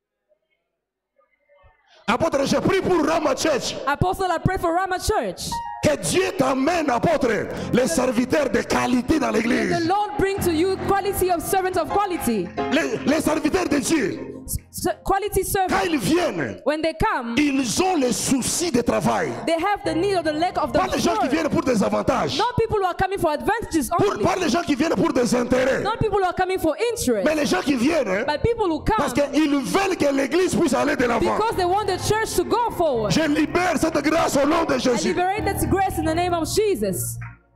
[SPEAKER 2] Apôtre, je prie pour Rama Church.
[SPEAKER 3] Apostle, I pray for Rama Church.
[SPEAKER 2] Que Dieu t'amène, apôtre, les serviteurs de qualité dans
[SPEAKER 3] May the
[SPEAKER 2] l'église.
[SPEAKER 3] Lord bring to you quality of servants of quality.
[SPEAKER 2] Les, les serviteurs de Dieu.
[SPEAKER 3] s- quality
[SPEAKER 2] Quand
[SPEAKER 3] servants,
[SPEAKER 2] ils viennent,
[SPEAKER 3] when they come,
[SPEAKER 2] ils ont les soucis de travail.
[SPEAKER 3] they have the need of the lack of the
[SPEAKER 2] Pas les gens qui
[SPEAKER 3] work.
[SPEAKER 2] viennent pour des avantages.
[SPEAKER 3] Not people who are coming for advantages
[SPEAKER 2] Pour,
[SPEAKER 3] only.
[SPEAKER 2] pas les gens qui viennent pour des intérêts.
[SPEAKER 3] Not people who are coming for interest.
[SPEAKER 2] Mais les gens qui viennent, hein,
[SPEAKER 3] But people who
[SPEAKER 2] parce
[SPEAKER 3] come
[SPEAKER 2] qu'ils veulent que l'église puisse aller de l'avant.
[SPEAKER 3] because they want the church to go forward.
[SPEAKER 2] Je libère cette grâce au nom de
[SPEAKER 3] I
[SPEAKER 2] Jésus.
[SPEAKER 3] liberate that grace in the name of Jesus.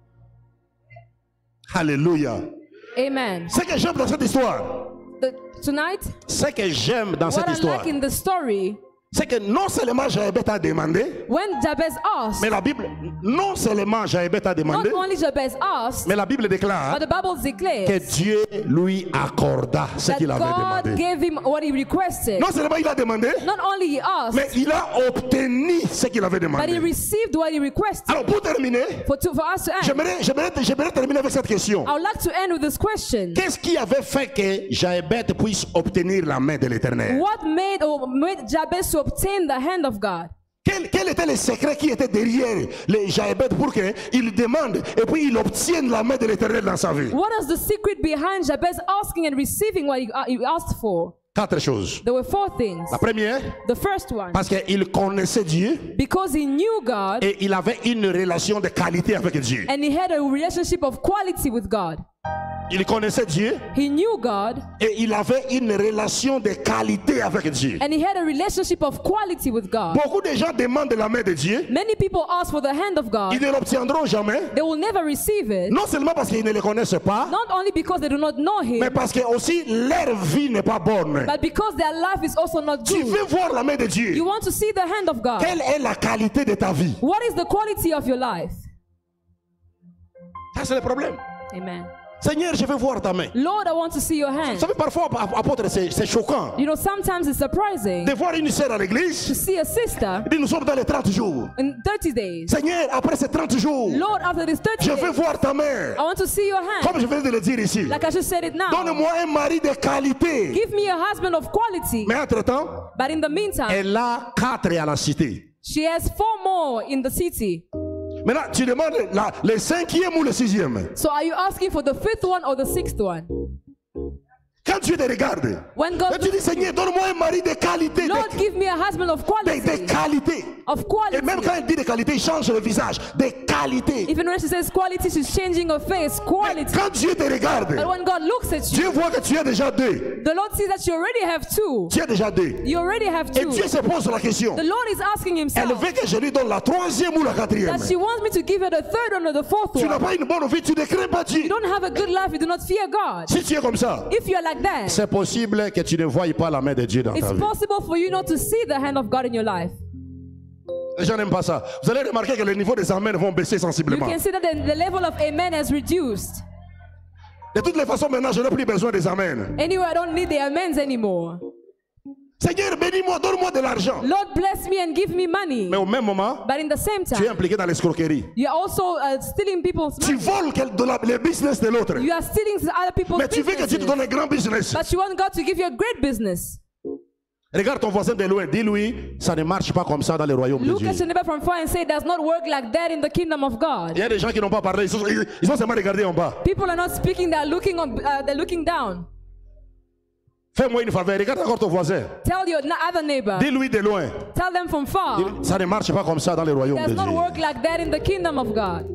[SPEAKER 2] Alléluia.
[SPEAKER 3] Amen.
[SPEAKER 2] Ce que j'aime dans cette histoire,
[SPEAKER 3] The, tonight,
[SPEAKER 2] ce que j'aime dans cette
[SPEAKER 3] what I
[SPEAKER 2] histoire,
[SPEAKER 3] like in the story,
[SPEAKER 2] c'est que non seulement Jaébet a demandé,
[SPEAKER 3] when Jabez asked,
[SPEAKER 2] mais la Bible, non seulement Jaébet a
[SPEAKER 3] not
[SPEAKER 2] demandé,
[SPEAKER 3] only Jabez asked,
[SPEAKER 2] mais la Bible
[SPEAKER 3] but
[SPEAKER 2] déclare
[SPEAKER 3] the Bible
[SPEAKER 2] que
[SPEAKER 3] declares
[SPEAKER 2] Dieu lui accorda ce
[SPEAKER 3] that
[SPEAKER 2] qu'il avait
[SPEAKER 3] God
[SPEAKER 2] demandé.
[SPEAKER 3] gave him what he requested.
[SPEAKER 2] Non seulement il a demandé,
[SPEAKER 3] Not only he asked,
[SPEAKER 2] mais il a obtenu ce qu'il avait
[SPEAKER 3] but he
[SPEAKER 2] demandé.
[SPEAKER 3] received what he requested.
[SPEAKER 2] Alors pour terminer,
[SPEAKER 3] For, to, for us to end,
[SPEAKER 2] j'aimerais, j'aimerais, j'aimerais terminer avec cette question.
[SPEAKER 3] I would like to end with this question.
[SPEAKER 2] Qu'est-ce qui avait fait que Jaébet puisse obtenir la main de l'Éternel?
[SPEAKER 3] What made or made Jabez to obtain the hand of God?
[SPEAKER 2] Quel, quel était le secret qui était derrière les Jaébet pour qu'il demande et puis il obtienne la main de l'Éternel dans sa vie?
[SPEAKER 3] What is the secret behind Jabez asking and receiving what he, uh, he asked for?
[SPEAKER 2] Quatre choses.
[SPEAKER 3] There were four things.
[SPEAKER 2] La première,
[SPEAKER 3] The first one,
[SPEAKER 2] parce qu'il connaissait Dieu
[SPEAKER 3] because he knew God
[SPEAKER 2] et il avait une relation de qualité avec Dieu.
[SPEAKER 3] and he had a relationship of quality with God.
[SPEAKER 2] Il connaissait Dieu
[SPEAKER 3] He knew God
[SPEAKER 2] et il avait une relation de qualité avec Dieu.
[SPEAKER 3] and he had a relationship of quality with God.
[SPEAKER 2] Beaucoup de gens demandent la main de Dieu,
[SPEAKER 3] Many people ask for the hand of
[SPEAKER 2] ils
[SPEAKER 3] God.
[SPEAKER 2] ne l'obtiendront jamais,
[SPEAKER 3] They will never receive it.
[SPEAKER 2] non seulement parce qu'ils ne le connaissent pas,
[SPEAKER 3] Not only because they do not know
[SPEAKER 2] mais
[SPEAKER 3] him,
[SPEAKER 2] parce que aussi leur vie n'est pas bonne.
[SPEAKER 3] but because their life is also not
[SPEAKER 2] Tu
[SPEAKER 3] good.
[SPEAKER 2] veux voir la main de Dieu?
[SPEAKER 3] You want to see the hand of God.
[SPEAKER 2] Quelle est la qualité de ta vie?
[SPEAKER 3] What is the quality of your life?
[SPEAKER 2] Ça c'est le problème.
[SPEAKER 3] Amen.
[SPEAKER 2] Seigneur, je veux voir ta main.
[SPEAKER 3] Lord, I want to see your
[SPEAKER 2] Vous
[SPEAKER 3] hand.
[SPEAKER 2] savez, parfois, apôtre, c'est c'est choquant
[SPEAKER 3] You know, sometimes it's surprising
[SPEAKER 2] de voir une sœur à
[SPEAKER 3] to
[SPEAKER 2] l'église.
[SPEAKER 3] see a sister
[SPEAKER 2] Il dit, nous sommes dans les trente jours.
[SPEAKER 3] in thirty days.
[SPEAKER 2] Seigneur, après ces trente jours,
[SPEAKER 3] Lord, after this thirty
[SPEAKER 2] je veux
[SPEAKER 3] days,
[SPEAKER 2] voir ta main.
[SPEAKER 3] I want to see your hand.
[SPEAKER 2] Comme je viens de le dire ici.
[SPEAKER 3] Like I just said it now.
[SPEAKER 2] Donne-moi un mari de qualité.
[SPEAKER 3] Give me a husband of quality.
[SPEAKER 2] Mais entre-temps,
[SPEAKER 3] But in the meantime,
[SPEAKER 2] elle a quatre à la cité.
[SPEAKER 3] she has four more in the city.
[SPEAKER 2] Maintenant, tu demandes la, le cinquième ou le sixième.
[SPEAKER 3] So are you asking for the fifth one or the sixth one?
[SPEAKER 2] Quand Dieu te regarde,
[SPEAKER 3] When God
[SPEAKER 2] et tu dis, Seigneur, donne-moi un mari de qualité.
[SPEAKER 3] Lord,
[SPEAKER 2] De,
[SPEAKER 3] give me a husband of
[SPEAKER 2] de,
[SPEAKER 3] quality.
[SPEAKER 2] de qualité.
[SPEAKER 3] Of
[SPEAKER 2] Et même
[SPEAKER 3] quality.
[SPEAKER 2] quand elle dit de qualité, il change le visage. De qualité.
[SPEAKER 3] Even when she says quality, she's changing her face. Quality.
[SPEAKER 2] Quand Dieu te regarde,
[SPEAKER 3] But when God looks at you,
[SPEAKER 2] Dieu voit que tu as déjà deux.
[SPEAKER 3] the Lord sees that you already have two.
[SPEAKER 2] Tu as déjà deux.
[SPEAKER 3] You already have
[SPEAKER 2] Et
[SPEAKER 3] two.
[SPEAKER 2] Dieu se pose la question.
[SPEAKER 3] The Lord is asking
[SPEAKER 2] Elle
[SPEAKER 3] himself
[SPEAKER 2] veut que je lui donne la troisième ou la quatrième.
[SPEAKER 3] that she wants me to give her the third one or the fourth
[SPEAKER 2] Tu n'as
[SPEAKER 3] one.
[SPEAKER 2] pas une bonne vie, tu ne crains pas Dieu.
[SPEAKER 3] You don't have a good life, you do not fear God.
[SPEAKER 2] Si tu es comme ça,
[SPEAKER 3] If you're like that,
[SPEAKER 2] c'est possible que tu ne voies pas la main de Dieu dans ta
[SPEAKER 3] it's
[SPEAKER 2] vie.
[SPEAKER 3] possible for you not to see the hand of God in your life.
[SPEAKER 2] Les gens n'aiment pas ça. Vous allez remarquer que les niveaux des amens vont baisser
[SPEAKER 3] You
[SPEAKER 2] sensiblement.
[SPEAKER 3] can see that the, the level of amen has reduced.
[SPEAKER 2] De toutes les façons, maintenant, je n'ai plus besoin des amens.
[SPEAKER 3] Anyway, I don't need the amens anymore.
[SPEAKER 2] Seigneur, bénis-moi, donne-moi de l'argent.
[SPEAKER 3] Lord, bless me and give me money.
[SPEAKER 2] Mais au même moment,
[SPEAKER 3] But in the same
[SPEAKER 2] tu es
[SPEAKER 3] time,
[SPEAKER 2] impliqué dans l'escroquerie.
[SPEAKER 3] you're also uh, stealing people's
[SPEAKER 2] Tu
[SPEAKER 3] money.
[SPEAKER 2] voles quel- de la- le business de l'autre.
[SPEAKER 3] You are stealing other people's
[SPEAKER 2] Mais tu veux que Dieu te
[SPEAKER 3] businesses.
[SPEAKER 2] donne un grand business.
[SPEAKER 3] But you want God to give you a great business.
[SPEAKER 2] Regarde ton voisin de loin, dis-lui, ça ne marche pas comme ça dans le royaume de
[SPEAKER 3] Look
[SPEAKER 2] Dieu.
[SPEAKER 3] at your neighbor from far and say, it does not work like that in the kingdom of God.
[SPEAKER 2] Il y a des gens qui n'ont pas parlé, ils sont, ils, ils ont seulement regardé en bas.
[SPEAKER 3] People are not speaking, they're looking, on, uh, they're looking down.
[SPEAKER 2] Fais-moi une faveur, regarde encore ton voisin.
[SPEAKER 3] Tell your n- other neighbor,
[SPEAKER 2] Dis-lui de loin,
[SPEAKER 3] tell them from far,
[SPEAKER 2] dis- ça ne marche pas comme ça dans le
[SPEAKER 3] it
[SPEAKER 2] royaume
[SPEAKER 3] does
[SPEAKER 2] de
[SPEAKER 3] not
[SPEAKER 2] Dieu.
[SPEAKER 3] work like that in the kingdom of God.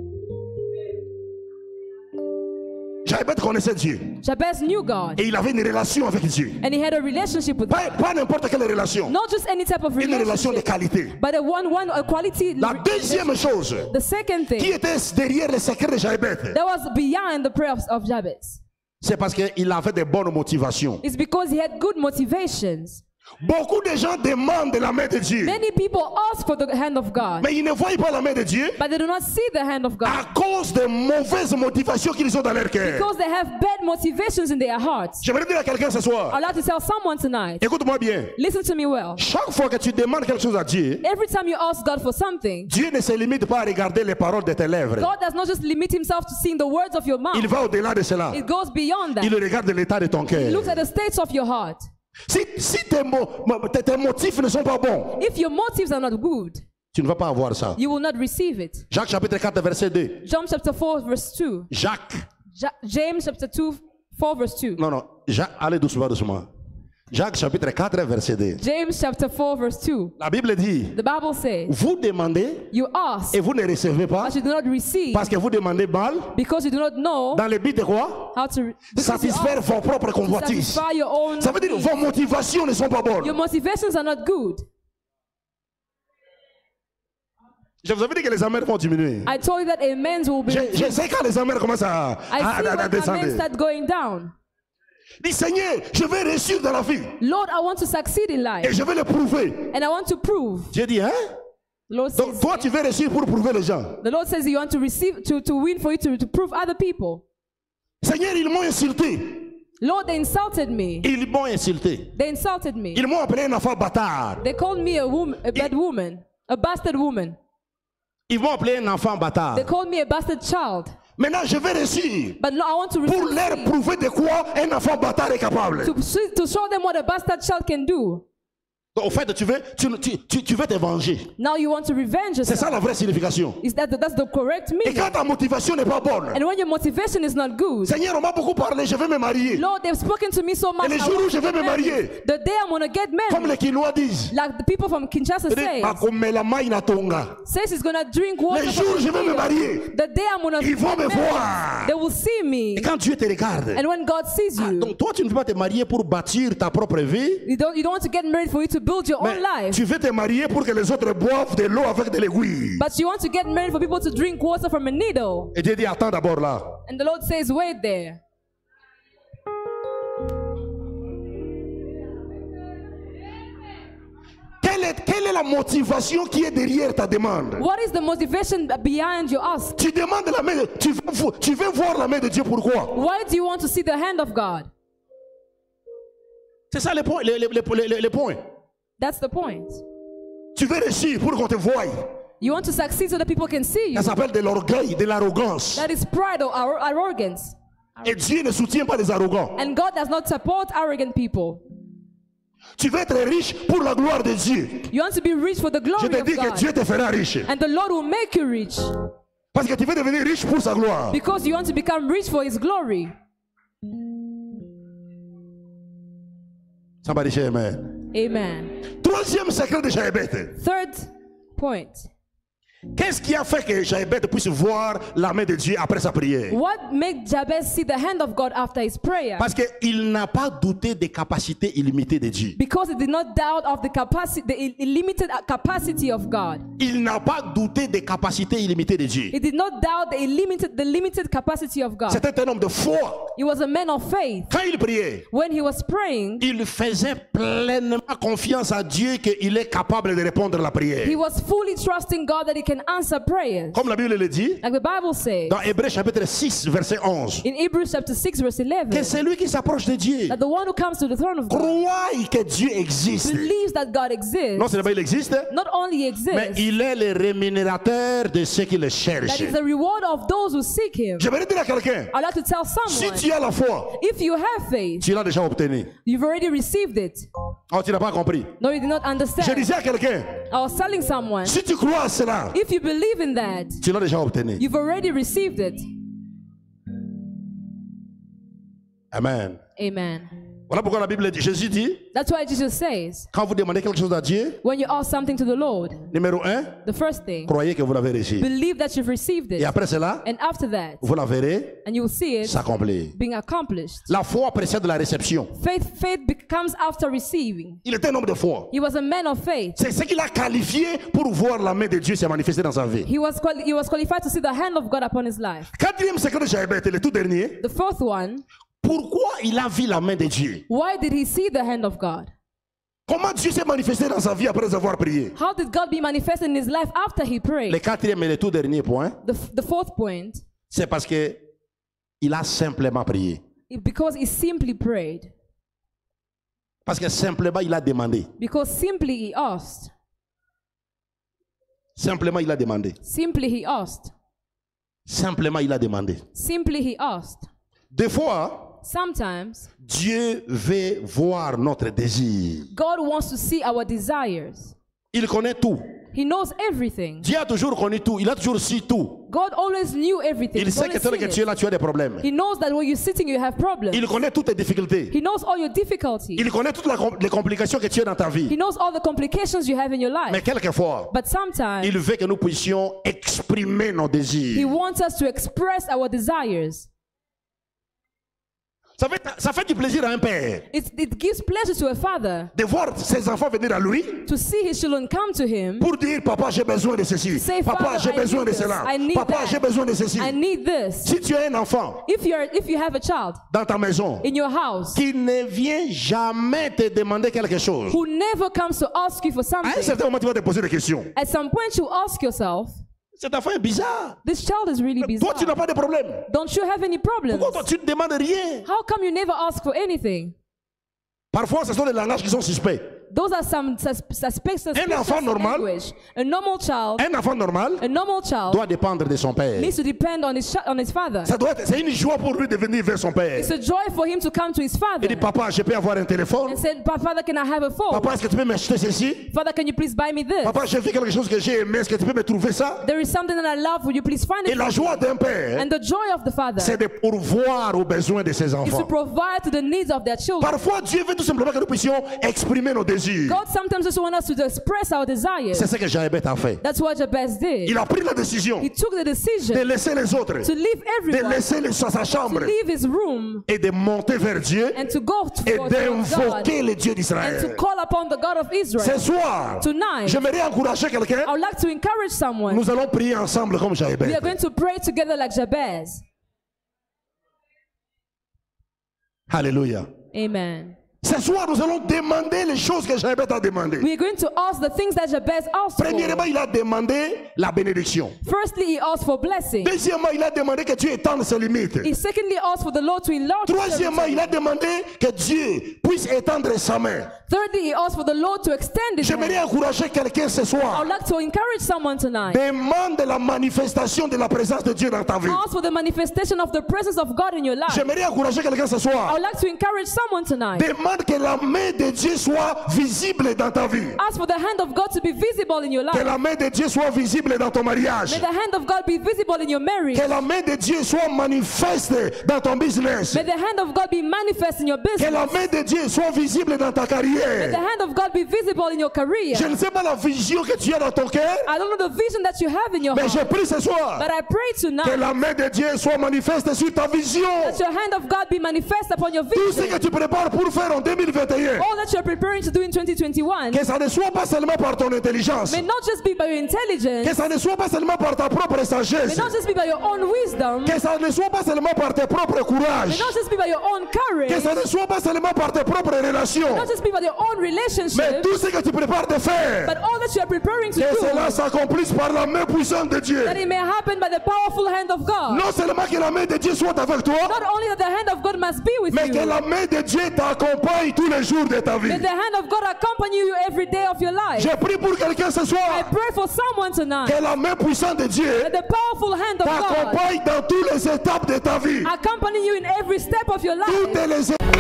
[SPEAKER 2] Jaébet connaissait Dieu
[SPEAKER 3] Jabez knew God,
[SPEAKER 2] et il avait une relation avec Dieu.
[SPEAKER 3] and he had a relationship with God.
[SPEAKER 2] Pas, pas n'importe quelle relation,
[SPEAKER 3] Not just any type of
[SPEAKER 2] une relation de
[SPEAKER 3] relationship,
[SPEAKER 2] qualité.
[SPEAKER 3] but a one, one, a quality.
[SPEAKER 2] La deuxième chose
[SPEAKER 3] The second
[SPEAKER 2] qui
[SPEAKER 3] thing
[SPEAKER 2] était derrière le secret de Jaébet,
[SPEAKER 3] that was beyond the prayers of Jabez
[SPEAKER 2] c'est parce qu'il avait de bonnes motivations.
[SPEAKER 3] is because he had good motivations.
[SPEAKER 2] Beaucoup de gens demandent la main de Dieu,
[SPEAKER 3] Many people ask for the hand of God,
[SPEAKER 2] mais ils ne voient pas la main de Dieu
[SPEAKER 3] but they do not see the hand of God
[SPEAKER 2] à cause des mauvaises motivations qu'ils ont dans leur cœur.
[SPEAKER 3] because they have bad motivations in their hearts.
[SPEAKER 2] J'aimerais dire à quelqu'un ce soir,
[SPEAKER 3] I'd like to tell someone tonight,
[SPEAKER 2] écoute-moi bien,
[SPEAKER 3] listen to me well.
[SPEAKER 2] chaque fois que tu demandes quelque chose à Dieu,
[SPEAKER 3] Every time you ask God for something,
[SPEAKER 2] Dieu ne se limite pas à regarder les paroles de tes lèvres.
[SPEAKER 3] God does not just limit himself to seeing the words of your
[SPEAKER 2] Il
[SPEAKER 3] mouth.
[SPEAKER 2] va au-delà de cela.
[SPEAKER 3] It goes beyond
[SPEAKER 2] Il
[SPEAKER 3] that.
[SPEAKER 2] regarde l'état de ton
[SPEAKER 3] He
[SPEAKER 2] cœur.
[SPEAKER 3] looks at the states of your heart.
[SPEAKER 2] Si, si tes, mo- mo- tes- tes motifs ne sont pas bons,
[SPEAKER 3] If your motives are not good,
[SPEAKER 2] tu ne vas pas avoir ça.
[SPEAKER 3] you will not receive it.
[SPEAKER 2] Jacques chapitre quatre verset deux.
[SPEAKER 3] John chapter four verse two.
[SPEAKER 2] Jacques.
[SPEAKER 3] Ja- James chapter two, four verse two.
[SPEAKER 2] Non, non. Jacques, allez doucement, doucement. Jacques chapitre quatre, verset deux.
[SPEAKER 3] James chapter four, verse two.
[SPEAKER 2] La Bible dit,
[SPEAKER 3] The Bible says,
[SPEAKER 2] vous demandez
[SPEAKER 3] you ask,
[SPEAKER 2] et vous ne recevez pas
[SPEAKER 3] but you do not receive,
[SPEAKER 2] parce que vous demandez mal
[SPEAKER 3] because you do not know
[SPEAKER 2] dans le but de quoi?
[SPEAKER 3] how to re- because you
[SPEAKER 2] Satisfaire
[SPEAKER 3] ask
[SPEAKER 2] vos propres
[SPEAKER 3] to
[SPEAKER 2] convoitises.
[SPEAKER 3] satisfy your own
[SPEAKER 2] Ça veut dire
[SPEAKER 3] needs.
[SPEAKER 2] vos motivations ne sont pas bonnes.
[SPEAKER 3] Your motivations are not good.
[SPEAKER 2] Je vous avais dit que les amers vont diminuer.
[SPEAKER 3] I told you that amens will be.
[SPEAKER 2] Je, je sais quand les amers commencent à,
[SPEAKER 3] I
[SPEAKER 2] à,
[SPEAKER 3] see
[SPEAKER 2] à- à
[SPEAKER 3] when
[SPEAKER 2] descendre.
[SPEAKER 3] amens start going down.
[SPEAKER 2] Dis Seigneur, je vais réussir dans la vie
[SPEAKER 3] Lord, I want to succeed in
[SPEAKER 2] et
[SPEAKER 3] life,
[SPEAKER 2] je vais le prouver.
[SPEAKER 3] and I want to prove.
[SPEAKER 2] J'ai dit, hein?
[SPEAKER 3] The Lord
[SPEAKER 2] Donc
[SPEAKER 3] says,
[SPEAKER 2] toi, tu veux réussir pour prouver les gens.
[SPEAKER 3] the Lord says you want to receive, to, to win for you to, to prove other people.
[SPEAKER 2] Seigneur, ils m'ont insulté.
[SPEAKER 3] Lord, they insulted me.
[SPEAKER 2] Ils m'ont insulté.
[SPEAKER 3] They insulted me.
[SPEAKER 2] Ils m'ont appelé un enfant bâtard.
[SPEAKER 3] They called me a woman, a bad woman, a bastard woman.
[SPEAKER 2] Ils m'ont appelé un enfant bâtard.
[SPEAKER 3] They called me a bastard child.
[SPEAKER 2] Maintenant, je vais réussir
[SPEAKER 3] But Lord, I want to
[SPEAKER 2] pour
[SPEAKER 3] receive
[SPEAKER 2] leur prouver de quoi un enfant bâtard est capable.
[SPEAKER 3] to, to show them what a bastard child can do.
[SPEAKER 2] Donc, au fait, tu veux, tu, tu, tu, tu veux te venger.
[SPEAKER 3] Now you want to revenge
[SPEAKER 2] C'est ça
[SPEAKER 3] yourself.
[SPEAKER 2] la vraie signification.
[SPEAKER 3] Is that the, that's the correct
[SPEAKER 2] Et
[SPEAKER 3] meaning?
[SPEAKER 2] quand ta motivation n'est pas bonne,
[SPEAKER 3] And when your motivation is not good,
[SPEAKER 2] Seigneur, on m'a beaucoup parlé, je vais me marier.
[SPEAKER 3] Lord, they've spoken to me so much.
[SPEAKER 2] Et le
[SPEAKER 3] I
[SPEAKER 2] jour
[SPEAKER 3] want
[SPEAKER 2] où je
[SPEAKER 3] to
[SPEAKER 2] vais
[SPEAKER 3] get
[SPEAKER 2] me
[SPEAKER 3] married.
[SPEAKER 2] marier,
[SPEAKER 3] The day I'm gonna get
[SPEAKER 2] comme
[SPEAKER 3] married,
[SPEAKER 2] les Quinois disent,
[SPEAKER 3] like the people from Kinshasa say,
[SPEAKER 2] bakomela mai na tonga.
[SPEAKER 3] says he's gonna drink water.
[SPEAKER 2] Le
[SPEAKER 3] from
[SPEAKER 2] jour où
[SPEAKER 3] the
[SPEAKER 2] je vais me
[SPEAKER 3] needle.
[SPEAKER 2] marier,
[SPEAKER 3] The day I'm gonna
[SPEAKER 2] ils vont me
[SPEAKER 3] get married,
[SPEAKER 2] voir.
[SPEAKER 3] they will see me.
[SPEAKER 2] Et quand Dieu te regarde,
[SPEAKER 3] And when God sees you,
[SPEAKER 2] donc toi, tu ne veux pas te marier pour bâtir ta propre vie,
[SPEAKER 3] you don't you don't want to get married for you to build your
[SPEAKER 2] mais
[SPEAKER 3] own life,
[SPEAKER 2] tu veux te marier pour que les autres boivent de l'eau avec de l'aiguille.
[SPEAKER 3] but you want to get married for people to drink water from a needle.
[SPEAKER 2] Et Dieu dit, attends d'abord là.
[SPEAKER 3] And the Lord says, wait there.
[SPEAKER 2] Quelle est, quelle est la motivation qui est derrière ta demande?
[SPEAKER 3] What is the motivation behind your ask?
[SPEAKER 2] Tu demandes la main, de- tu veux, vo- tu veux voir la main de Dieu, pourquoi?
[SPEAKER 3] Why do you want to see the hand of God?
[SPEAKER 2] C'est ça le point. Le, le- le- le- le point.
[SPEAKER 3] That's the point.
[SPEAKER 2] Tu veux réussir pour qu'on te voie.
[SPEAKER 3] You want to succeed so that people can see you.
[SPEAKER 2] Ça s'appelle de l'orgueil, de l'arrogance.
[SPEAKER 3] That is pride or ar- arrogance.
[SPEAKER 2] Et Dieu ne soutient pas les arrogants.
[SPEAKER 3] And God does not support arrogant people.
[SPEAKER 2] Tu veux être riche pour la gloire de Dieu.
[SPEAKER 3] You want to be rich for the
[SPEAKER 2] Je
[SPEAKER 3] glory
[SPEAKER 2] te
[SPEAKER 3] of
[SPEAKER 2] dis que
[SPEAKER 3] God.
[SPEAKER 2] Dieu te fera riche.
[SPEAKER 3] And the Lord will make you rich
[SPEAKER 2] Parce que tu veux devenir riche pour sa gloire.
[SPEAKER 3] because you want to become rich for His glory.
[SPEAKER 2] Somebody say amen.
[SPEAKER 3] Amen.
[SPEAKER 2] Troisième secret de Jaébet.
[SPEAKER 3] Third point.
[SPEAKER 2] Qu'est-ce qui a fait que Jaébet puisse voir la main de Dieu après sa prière?
[SPEAKER 3] What made Jabez see the hand of God after his prayer?
[SPEAKER 2] Parce qu'il n'a pas douté des capacités illimitées de Dieu.
[SPEAKER 3] Because he did not doubt of the capacity, the illimited capacity of God.
[SPEAKER 2] Il n'a pas douté des capacités illimitées de Dieu.
[SPEAKER 3] He did not doubt the limited, the limited capacity of God.
[SPEAKER 2] C'était un homme de foi.
[SPEAKER 3] He was a man of faith.
[SPEAKER 2] Quand il priait,
[SPEAKER 3] When he was praying,
[SPEAKER 2] il faisait pleinement confiance à Dieu qu'il est capable de répondre à la prière.
[SPEAKER 3] he was fully trusting God that he can answer prayers.
[SPEAKER 2] Comme la Bible le dit,
[SPEAKER 3] Like the Bible says
[SPEAKER 2] dans Hébreux chapitre six, verset onze,
[SPEAKER 3] in Hebrews chapter six, verse eleven,
[SPEAKER 2] que celui qui s'approche de Dieu
[SPEAKER 3] that the one who comes to the throne of God
[SPEAKER 2] croit que Dieu existe.
[SPEAKER 3] believes that God exists.
[SPEAKER 2] Non seulement il existe,
[SPEAKER 3] Not only
[SPEAKER 2] mais
[SPEAKER 3] exists,
[SPEAKER 2] il est le rémunérateur de ceux qui le
[SPEAKER 3] that
[SPEAKER 2] cherchent.
[SPEAKER 3] is the reward of those who seek him.
[SPEAKER 2] J'aimerais dire à quelqu'un,
[SPEAKER 3] I'd like to tell
[SPEAKER 2] si
[SPEAKER 3] someone,
[SPEAKER 2] tu as la foi,
[SPEAKER 3] if you have faith,
[SPEAKER 2] tu l'as déjà obtenu.
[SPEAKER 3] you've already received it.
[SPEAKER 2] Oh, tu n'as pas compris.
[SPEAKER 3] No, you did not
[SPEAKER 2] Je
[SPEAKER 3] understand.
[SPEAKER 2] disais à quelqu'un,
[SPEAKER 3] I was telling someone,
[SPEAKER 2] si tu crois à cela,
[SPEAKER 3] if you believe in that,
[SPEAKER 2] tu l'as déjà obtenu.
[SPEAKER 3] you've already received it.
[SPEAKER 2] Amen.
[SPEAKER 3] Amen.
[SPEAKER 2] Voilà pourquoi la Bible dit, Jésus dit,
[SPEAKER 3] That's why Jesus says,
[SPEAKER 2] quand vous demandez quelque chose à Dieu,
[SPEAKER 3] when you ask something to the Lord,
[SPEAKER 2] numéro un,
[SPEAKER 3] the first thing,
[SPEAKER 2] croyez que vous l'avez reçu.
[SPEAKER 3] believe that you've received
[SPEAKER 2] Et
[SPEAKER 3] it.
[SPEAKER 2] après cela,
[SPEAKER 3] And after that,
[SPEAKER 2] vous la verrez
[SPEAKER 3] and you will see it
[SPEAKER 2] s'accomplir.
[SPEAKER 3] being accomplished.
[SPEAKER 2] La foi précède la réception.
[SPEAKER 3] Faith, faith becomes after receiving.
[SPEAKER 2] Il était un homme de foi.
[SPEAKER 3] He was a man of faith.
[SPEAKER 2] C'est ce qu'il a qualifié pour voir la main de Dieu se manifester dans sa vie.
[SPEAKER 3] He was, quali- he was qualified to see the hand of God upon his life.
[SPEAKER 2] Quatrième secret de Jaébet, le tout dernier.
[SPEAKER 3] The fourth one,
[SPEAKER 2] Pourquoi il a vu la main de Dieu?
[SPEAKER 3] why did he see the hand of God?
[SPEAKER 2] Comment Dieu s'est manifesté dans sa vie après avoir prié?
[SPEAKER 3] How did God be manifested in his life after he
[SPEAKER 2] Le
[SPEAKER 3] prayed?
[SPEAKER 2] quatrième et le tout dernier point,
[SPEAKER 3] The, f- the fourth point,
[SPEAKER 2] c'est parce que il a simplement prié.
[SPEAKER 3] is because he simply prayed.
[SPEAKER 2] Parce que simplement il a demandé.
[SPEAKER 3] Because simply he asked.
[SPEAKER 2] Simplement il a demandé.
[SPEAKER 3] Simply he asked.
[SPEAKER 2] Simplement il a demandé.
[SPEAKER 3] Simply he asked.
[SPEAKER 2] Des fois,
[SPEAKER 3] Sometimes
[SPEAKER 2] Dieu veut voir notre désir.
[SPEAKER 3] God wants to see our desires.
[SPEAKER 2] Il connaît tout.
[SPEAKER 3] He knows everything.
[SPEAKER 2] Dieu a toujours connu tout. Il a toujours su tout.
[SPEAKER 3] God always knew everything.
[SPEAKER 2] Il
[SPEAKER 3] He's
[SPEAKER 2] sait que
[SPEAKER 3] always
[SPEAKER 2] toi
[SPEAKER 3] seen
[SPEAKER 2] que
[SPEAKER 3] it.
[SPEAKER 2] tu es là, tu as des problèmes.
[SPEAKER 3] He knows that when you're sitting, you have problems.
[SPEAKER 2] Il connaît toutes tes difficultés.
[SPEAKER 3] He knows all your difficulties.
[SPEAKER 2] Il connaît toutes les complications que tu as dans ta vie.
[SPEAKER 3] He knows all the complications you have in your life.
[SPEAKER 2] Mais quelquefois,
[SPEAKER 3] But sometimes
[SPEAKER 2] il veut que nous puissions exprimer nos
[SPEAKER 3] He
[SPEAKER 2] désirs.
[SPEAKER 3] wants us to express our desires.
[SPEAKER 2] Ça fait, ça fait du plaisir à un père
[SPEAKER 3] It, it gives pleasure to a father
[SPEAKER 2] de voir ses enfants venir à lui
[SPEAKER 3] to see his children come to him.
[SPEAKER 2] pour dire papa j'ai besoin de ceci,
[SPEAKER 3] Say,
[SPEAKER 2] papa
[SPEAKER 3] Father,
[SPEAKER 2] j'ai
[SPEAKER 3] I
[SPEAKER 2] besoin
[SPEAKER 3] need
[SPEAKER 2] de
[SPEAKER 3] this.
[SPEAKER 2] cela,
[SPEAKER 3] I need
[SPEAKER 2] papa
[SPEAKER 3] that.
[SPEAKER 2] j'ai besoin de ceci.
[SPEAKER 3] I need this.
[SPEAKER 2] Si tu as un enfant
[SPEAKER 3] If you're if you have a child
[SPEAKER 2] dans ta maison
[SPEAKER 3] in your house
[SPEAKER 2] qui ne vient jamais te demander quelque chose,
[SPEAKER 3] who never comes to ask you for
[SPEAKER 2] à un
[SPEAKER 3] something,
[SPEAKER 2] certain moment tu vas te poser des questions.
[SPEAKER 3] at some point you ask yourself,
[SPEAKER 2] Cet enfant est bizarre.
[SPEAKER 3] this child is really
[SPEAKER 2] Toi tu n'as
[SPEAKER 3] bizarre.
[SPEAKER 2] pas de problème.
[SPEAKER 3] Don't you have any problems?
[SPEAKER 2] Pourquoi toi tu ne demandes rien?
[SPEAKER 3] How come you never ask for anything?
[SPEAKER 2] Parfois ce sont des langages qui sont suspects.
[SPEAKER 3] Those are some sus- suspicious
[SPEAKER 2] Un enfant normal-
[SPEAKER 3] language. A normal child,
[SPEAKER 2] Un enfant normal
[SPEAKER 3] a normal child
[SPEAKER 2] doit dépendre de son père.
[SPEAKER 3] needs to depend on his ch- on his father.
[SPEAKER 2] Ça doit être, c'est une joie pour lui de venir vers son père.
[SPEAKER 3] It's a joy for him to come to his father
[SPEAKER 2] Il dit papa, je peux avoir un téléphone.
[SPEAKER 3] and say, "Pa- Father, can I have a phone?
[SPEAKER 2] Papa, est-ce que tu peux m'acheter ceci?
[SPEAKER 3] Father, can you please buy me this?
[SPEAKER 2] Papa, j'ai vu quelque chose que j'ai aimé. Est-ce que tu peux me trouver ça?
[SPEAKER 3] There is something that I love. Will you please find
[SPEAKER 2] Et
[SPEAKER 3] it?
[SPEAKER 2] la joie d'un père,
[SPEAKER 3] And the joy of the father
[SPEAKER 2] c'est de pourvoir aux besoins de ses
[SPEAKER 3] is to
[SPEAKER 2] enfants.
[SPEAKER 3] provide to the needs of their children.
[SPEAKER 2] Parfois, Dieu veut tout simplement que nous puissions exprimer nos désirs.
[SPEAKER 3] God sometimes just wants us to express our desires.
[SPEAKER 2] C'est ce que Jaébet a fait.
[SPEAKER 3] That's what Jabez did.
[SPEAKER 2] Il a pris la décision
[SPEAKER 3] He took the
[SPEAKER 2] de
[SPEAKER 3] decision
[SPEAKER 2] laisser les autres,
[SPEAKER 3] to leave
[SPEAKER 2] de
[SPEAKER 3] everyone,
[SPEAKER 2] laisser les- sa sa
[SPEAKER 3] to
[SPEAKER 2] chambre
[SPEAKER 3] leave his room,
[SPEAKER 2] et de monter vers Dieu
[SPEAKER 3] and to go to
[SPEAKER 2] et
[SPEAKER 3] towards God,
[SPEAKER 2] d'invoquer le Dieu
[SPEAKER 3] and to
[SPEAKER 2] d'Israël.
[SPEAKER 3] call upon the God of
[SPEAKER 2] Ce
[SPEAKER 3] Israel.
[SPEAKER 2] soir,
[SPEAKER 3] Tonight,
[SPEAKER 2] j'aimerais encourager quelqu'un.
[SPEAKER 3] I would like to encourage someone.
[SPEAKER 2] Nous allons prier ensemble comme
[SPEAKER 3] We
[SPEAKER 2] Jaébet.
[SPEAKER 3] are going to pray together like Jabez.
[SPEAKER 2] Alléluia.
[SPEAKER 3] Amen.
[SPEAKER 2] Ce soir, nous allons demander les choses que Jaébet a demandées.
[SPEAKER 3] We are going to ask the things that Jabez asked
[SPEAKER 2] Premièrement,
[SPEAKER 3] for.
[SPEAKER 2] il a demandé la bénédiction.
[SPEAKER 3] Firstly, he asked for blessing.
[SPEAKER 2] Deuxièmement, il a demandé que Dieu étende ses limites.
[SPEAKER 3] He secondly asked for the Lord to enlarge his
[SPEAKER 2] Troisièmement, il
[SPEAKER 3] territory.
[SPEAKER 2] a demandé que Dieu puisse étendre sa main.
[SPEAKER 3] Thirdly, he asked for the Lord to extend his
[SPEAKER 2] J'aimerais
[SPEAKER 3] hand.
[SPEAKER 2] encourager quelqu'un ce
[SPEAKER 3] I
[SPEAKER 2] soir.
[SPEAKER 3] would like to encourage someone tonight.
[SPEAKER 2] Demande la manifestation de la présence de Dieu dans ta vie.
[SPEAKER 3] Ask for the manifestation of the presence of God in your life.
[SPEAKER 2] J'aimerais encourager quelqu'un ce
[SPEAKER 3] I
[SPEAKER 2] soir.
[SPEAKER 3] would like to encourage someone tonight.
[SPEAKER 2] Demande que la main de Dieu soit visible dans ta vie.
[SPEAKER 3] Ask for the hand of God to be visible in your
[SPEAKER 2] Que
[SPEAKER 3] life.
[SPEAKER 2] la main de Dieu soit visible dans ton mariage.
[SPEAKER 3] May the hand of God be visible in your marriage.
[SPEAKER 2] Que la main de Dieu soit manifeste dans ton business.
[SPEAKER 3] May the hand of God be manifest in your
[SPEAKER 2] Que
[SPEAKER 3] business.
[SPEAKER 2] la main de Dieu soit visible dans ta
[SPEAKER 3] May the
[SPEAKER 2] carrière.
[SPEAKER 3] hand of God be visible in your career.
[SPEAKER 2] Je ne sais pas la vision que tu as dans ton cœur,
[SPEAKER 3] I don't know the vision that you have in your
[SPEAKER 2] mais je
[SPEAKER 3] heart,
[SPEAKER 2] prie ce soir
[SPEAKER 3] but I pray
[SPEAKER 2] que
[SPEAKER 3] tonight
[SPEAKER 2] la main de Dieu soit manifeste sur ta vision.
[SPEAKER 3] that your hand of God be manifest upon your
[SPEAKER 2] Tout ce
[SPEAKER 3] vision.
[SPEAKER 2] que tu prépares pour faire en deux mille vingt et un,
[SPEAKER 3] All that you're preparing to do in twenty twenty-one
[SPEAKER 2] que ça ne soit pas seulement par ton intelligence,
[SPEAKER 3] may not just be by your
[SPEAKER 2] que
[SPEAKER 3] intelligence,
[SPEAKER 2] ça ne soit pas seulement par ta propre
[SPEAKER 3] may
[SPEAKER 2] sagesse,
[SPEAKER 3] not just be by your own wisdom,
[SPEAKER 2] que ça ne soit pas seulement par tes propres
[SPEAKER 3] may
[SPEAKER 2] courages,
[SPEAKER 3] not just be by your own courage,
[SPEAKER 2] que ça ne soit pas seulement par tes propres relations,
[SPEAKER 3] not just be by your own
[SPEAKER 2] mais
[SPEAKER 3] relationship,
[SPEAKER 2] tout ce que tu prépares de faire,
[SPEAKER 3] but all that you are preparing to
[SPEAKER 2] que
[SPEAKER 3] do,
[SPEAKER 2] cela s'accomplisse par la main puissante de Dieu.
[SPEAKER 3] that it may happen by the powerful hand of God.
[SPEAKER 2] Non seulement que la main de Dieu soit avec toi,
[SPEAKER 3] Not only that the hand of God must be with
[SPEAKER 2] mais
[SPEAKER 3] you,
[SPEAKER 2] que la main de Dieu t'accompagne tous les jours de ta vie.
[SPEAKER 3] may the hand of God accompany you every day of your life.
[SPEAKER 2] Je prie pour quelqu'un ce
[SPEAKER 3] I
[SPEAKER 2] soir,
[SPEAKER 3] pray for someone tonight
[SPEAKER 2] que la main puissante de Dieu
[SPEAKER 3] that the powerful hand of God
[SPEAKER 2] t'accompagne dans toutes les étapes de ta vie.
[SPEAKER 3] accompany you in every step of your life.
[SPEAKER 2] Toutes les étapes.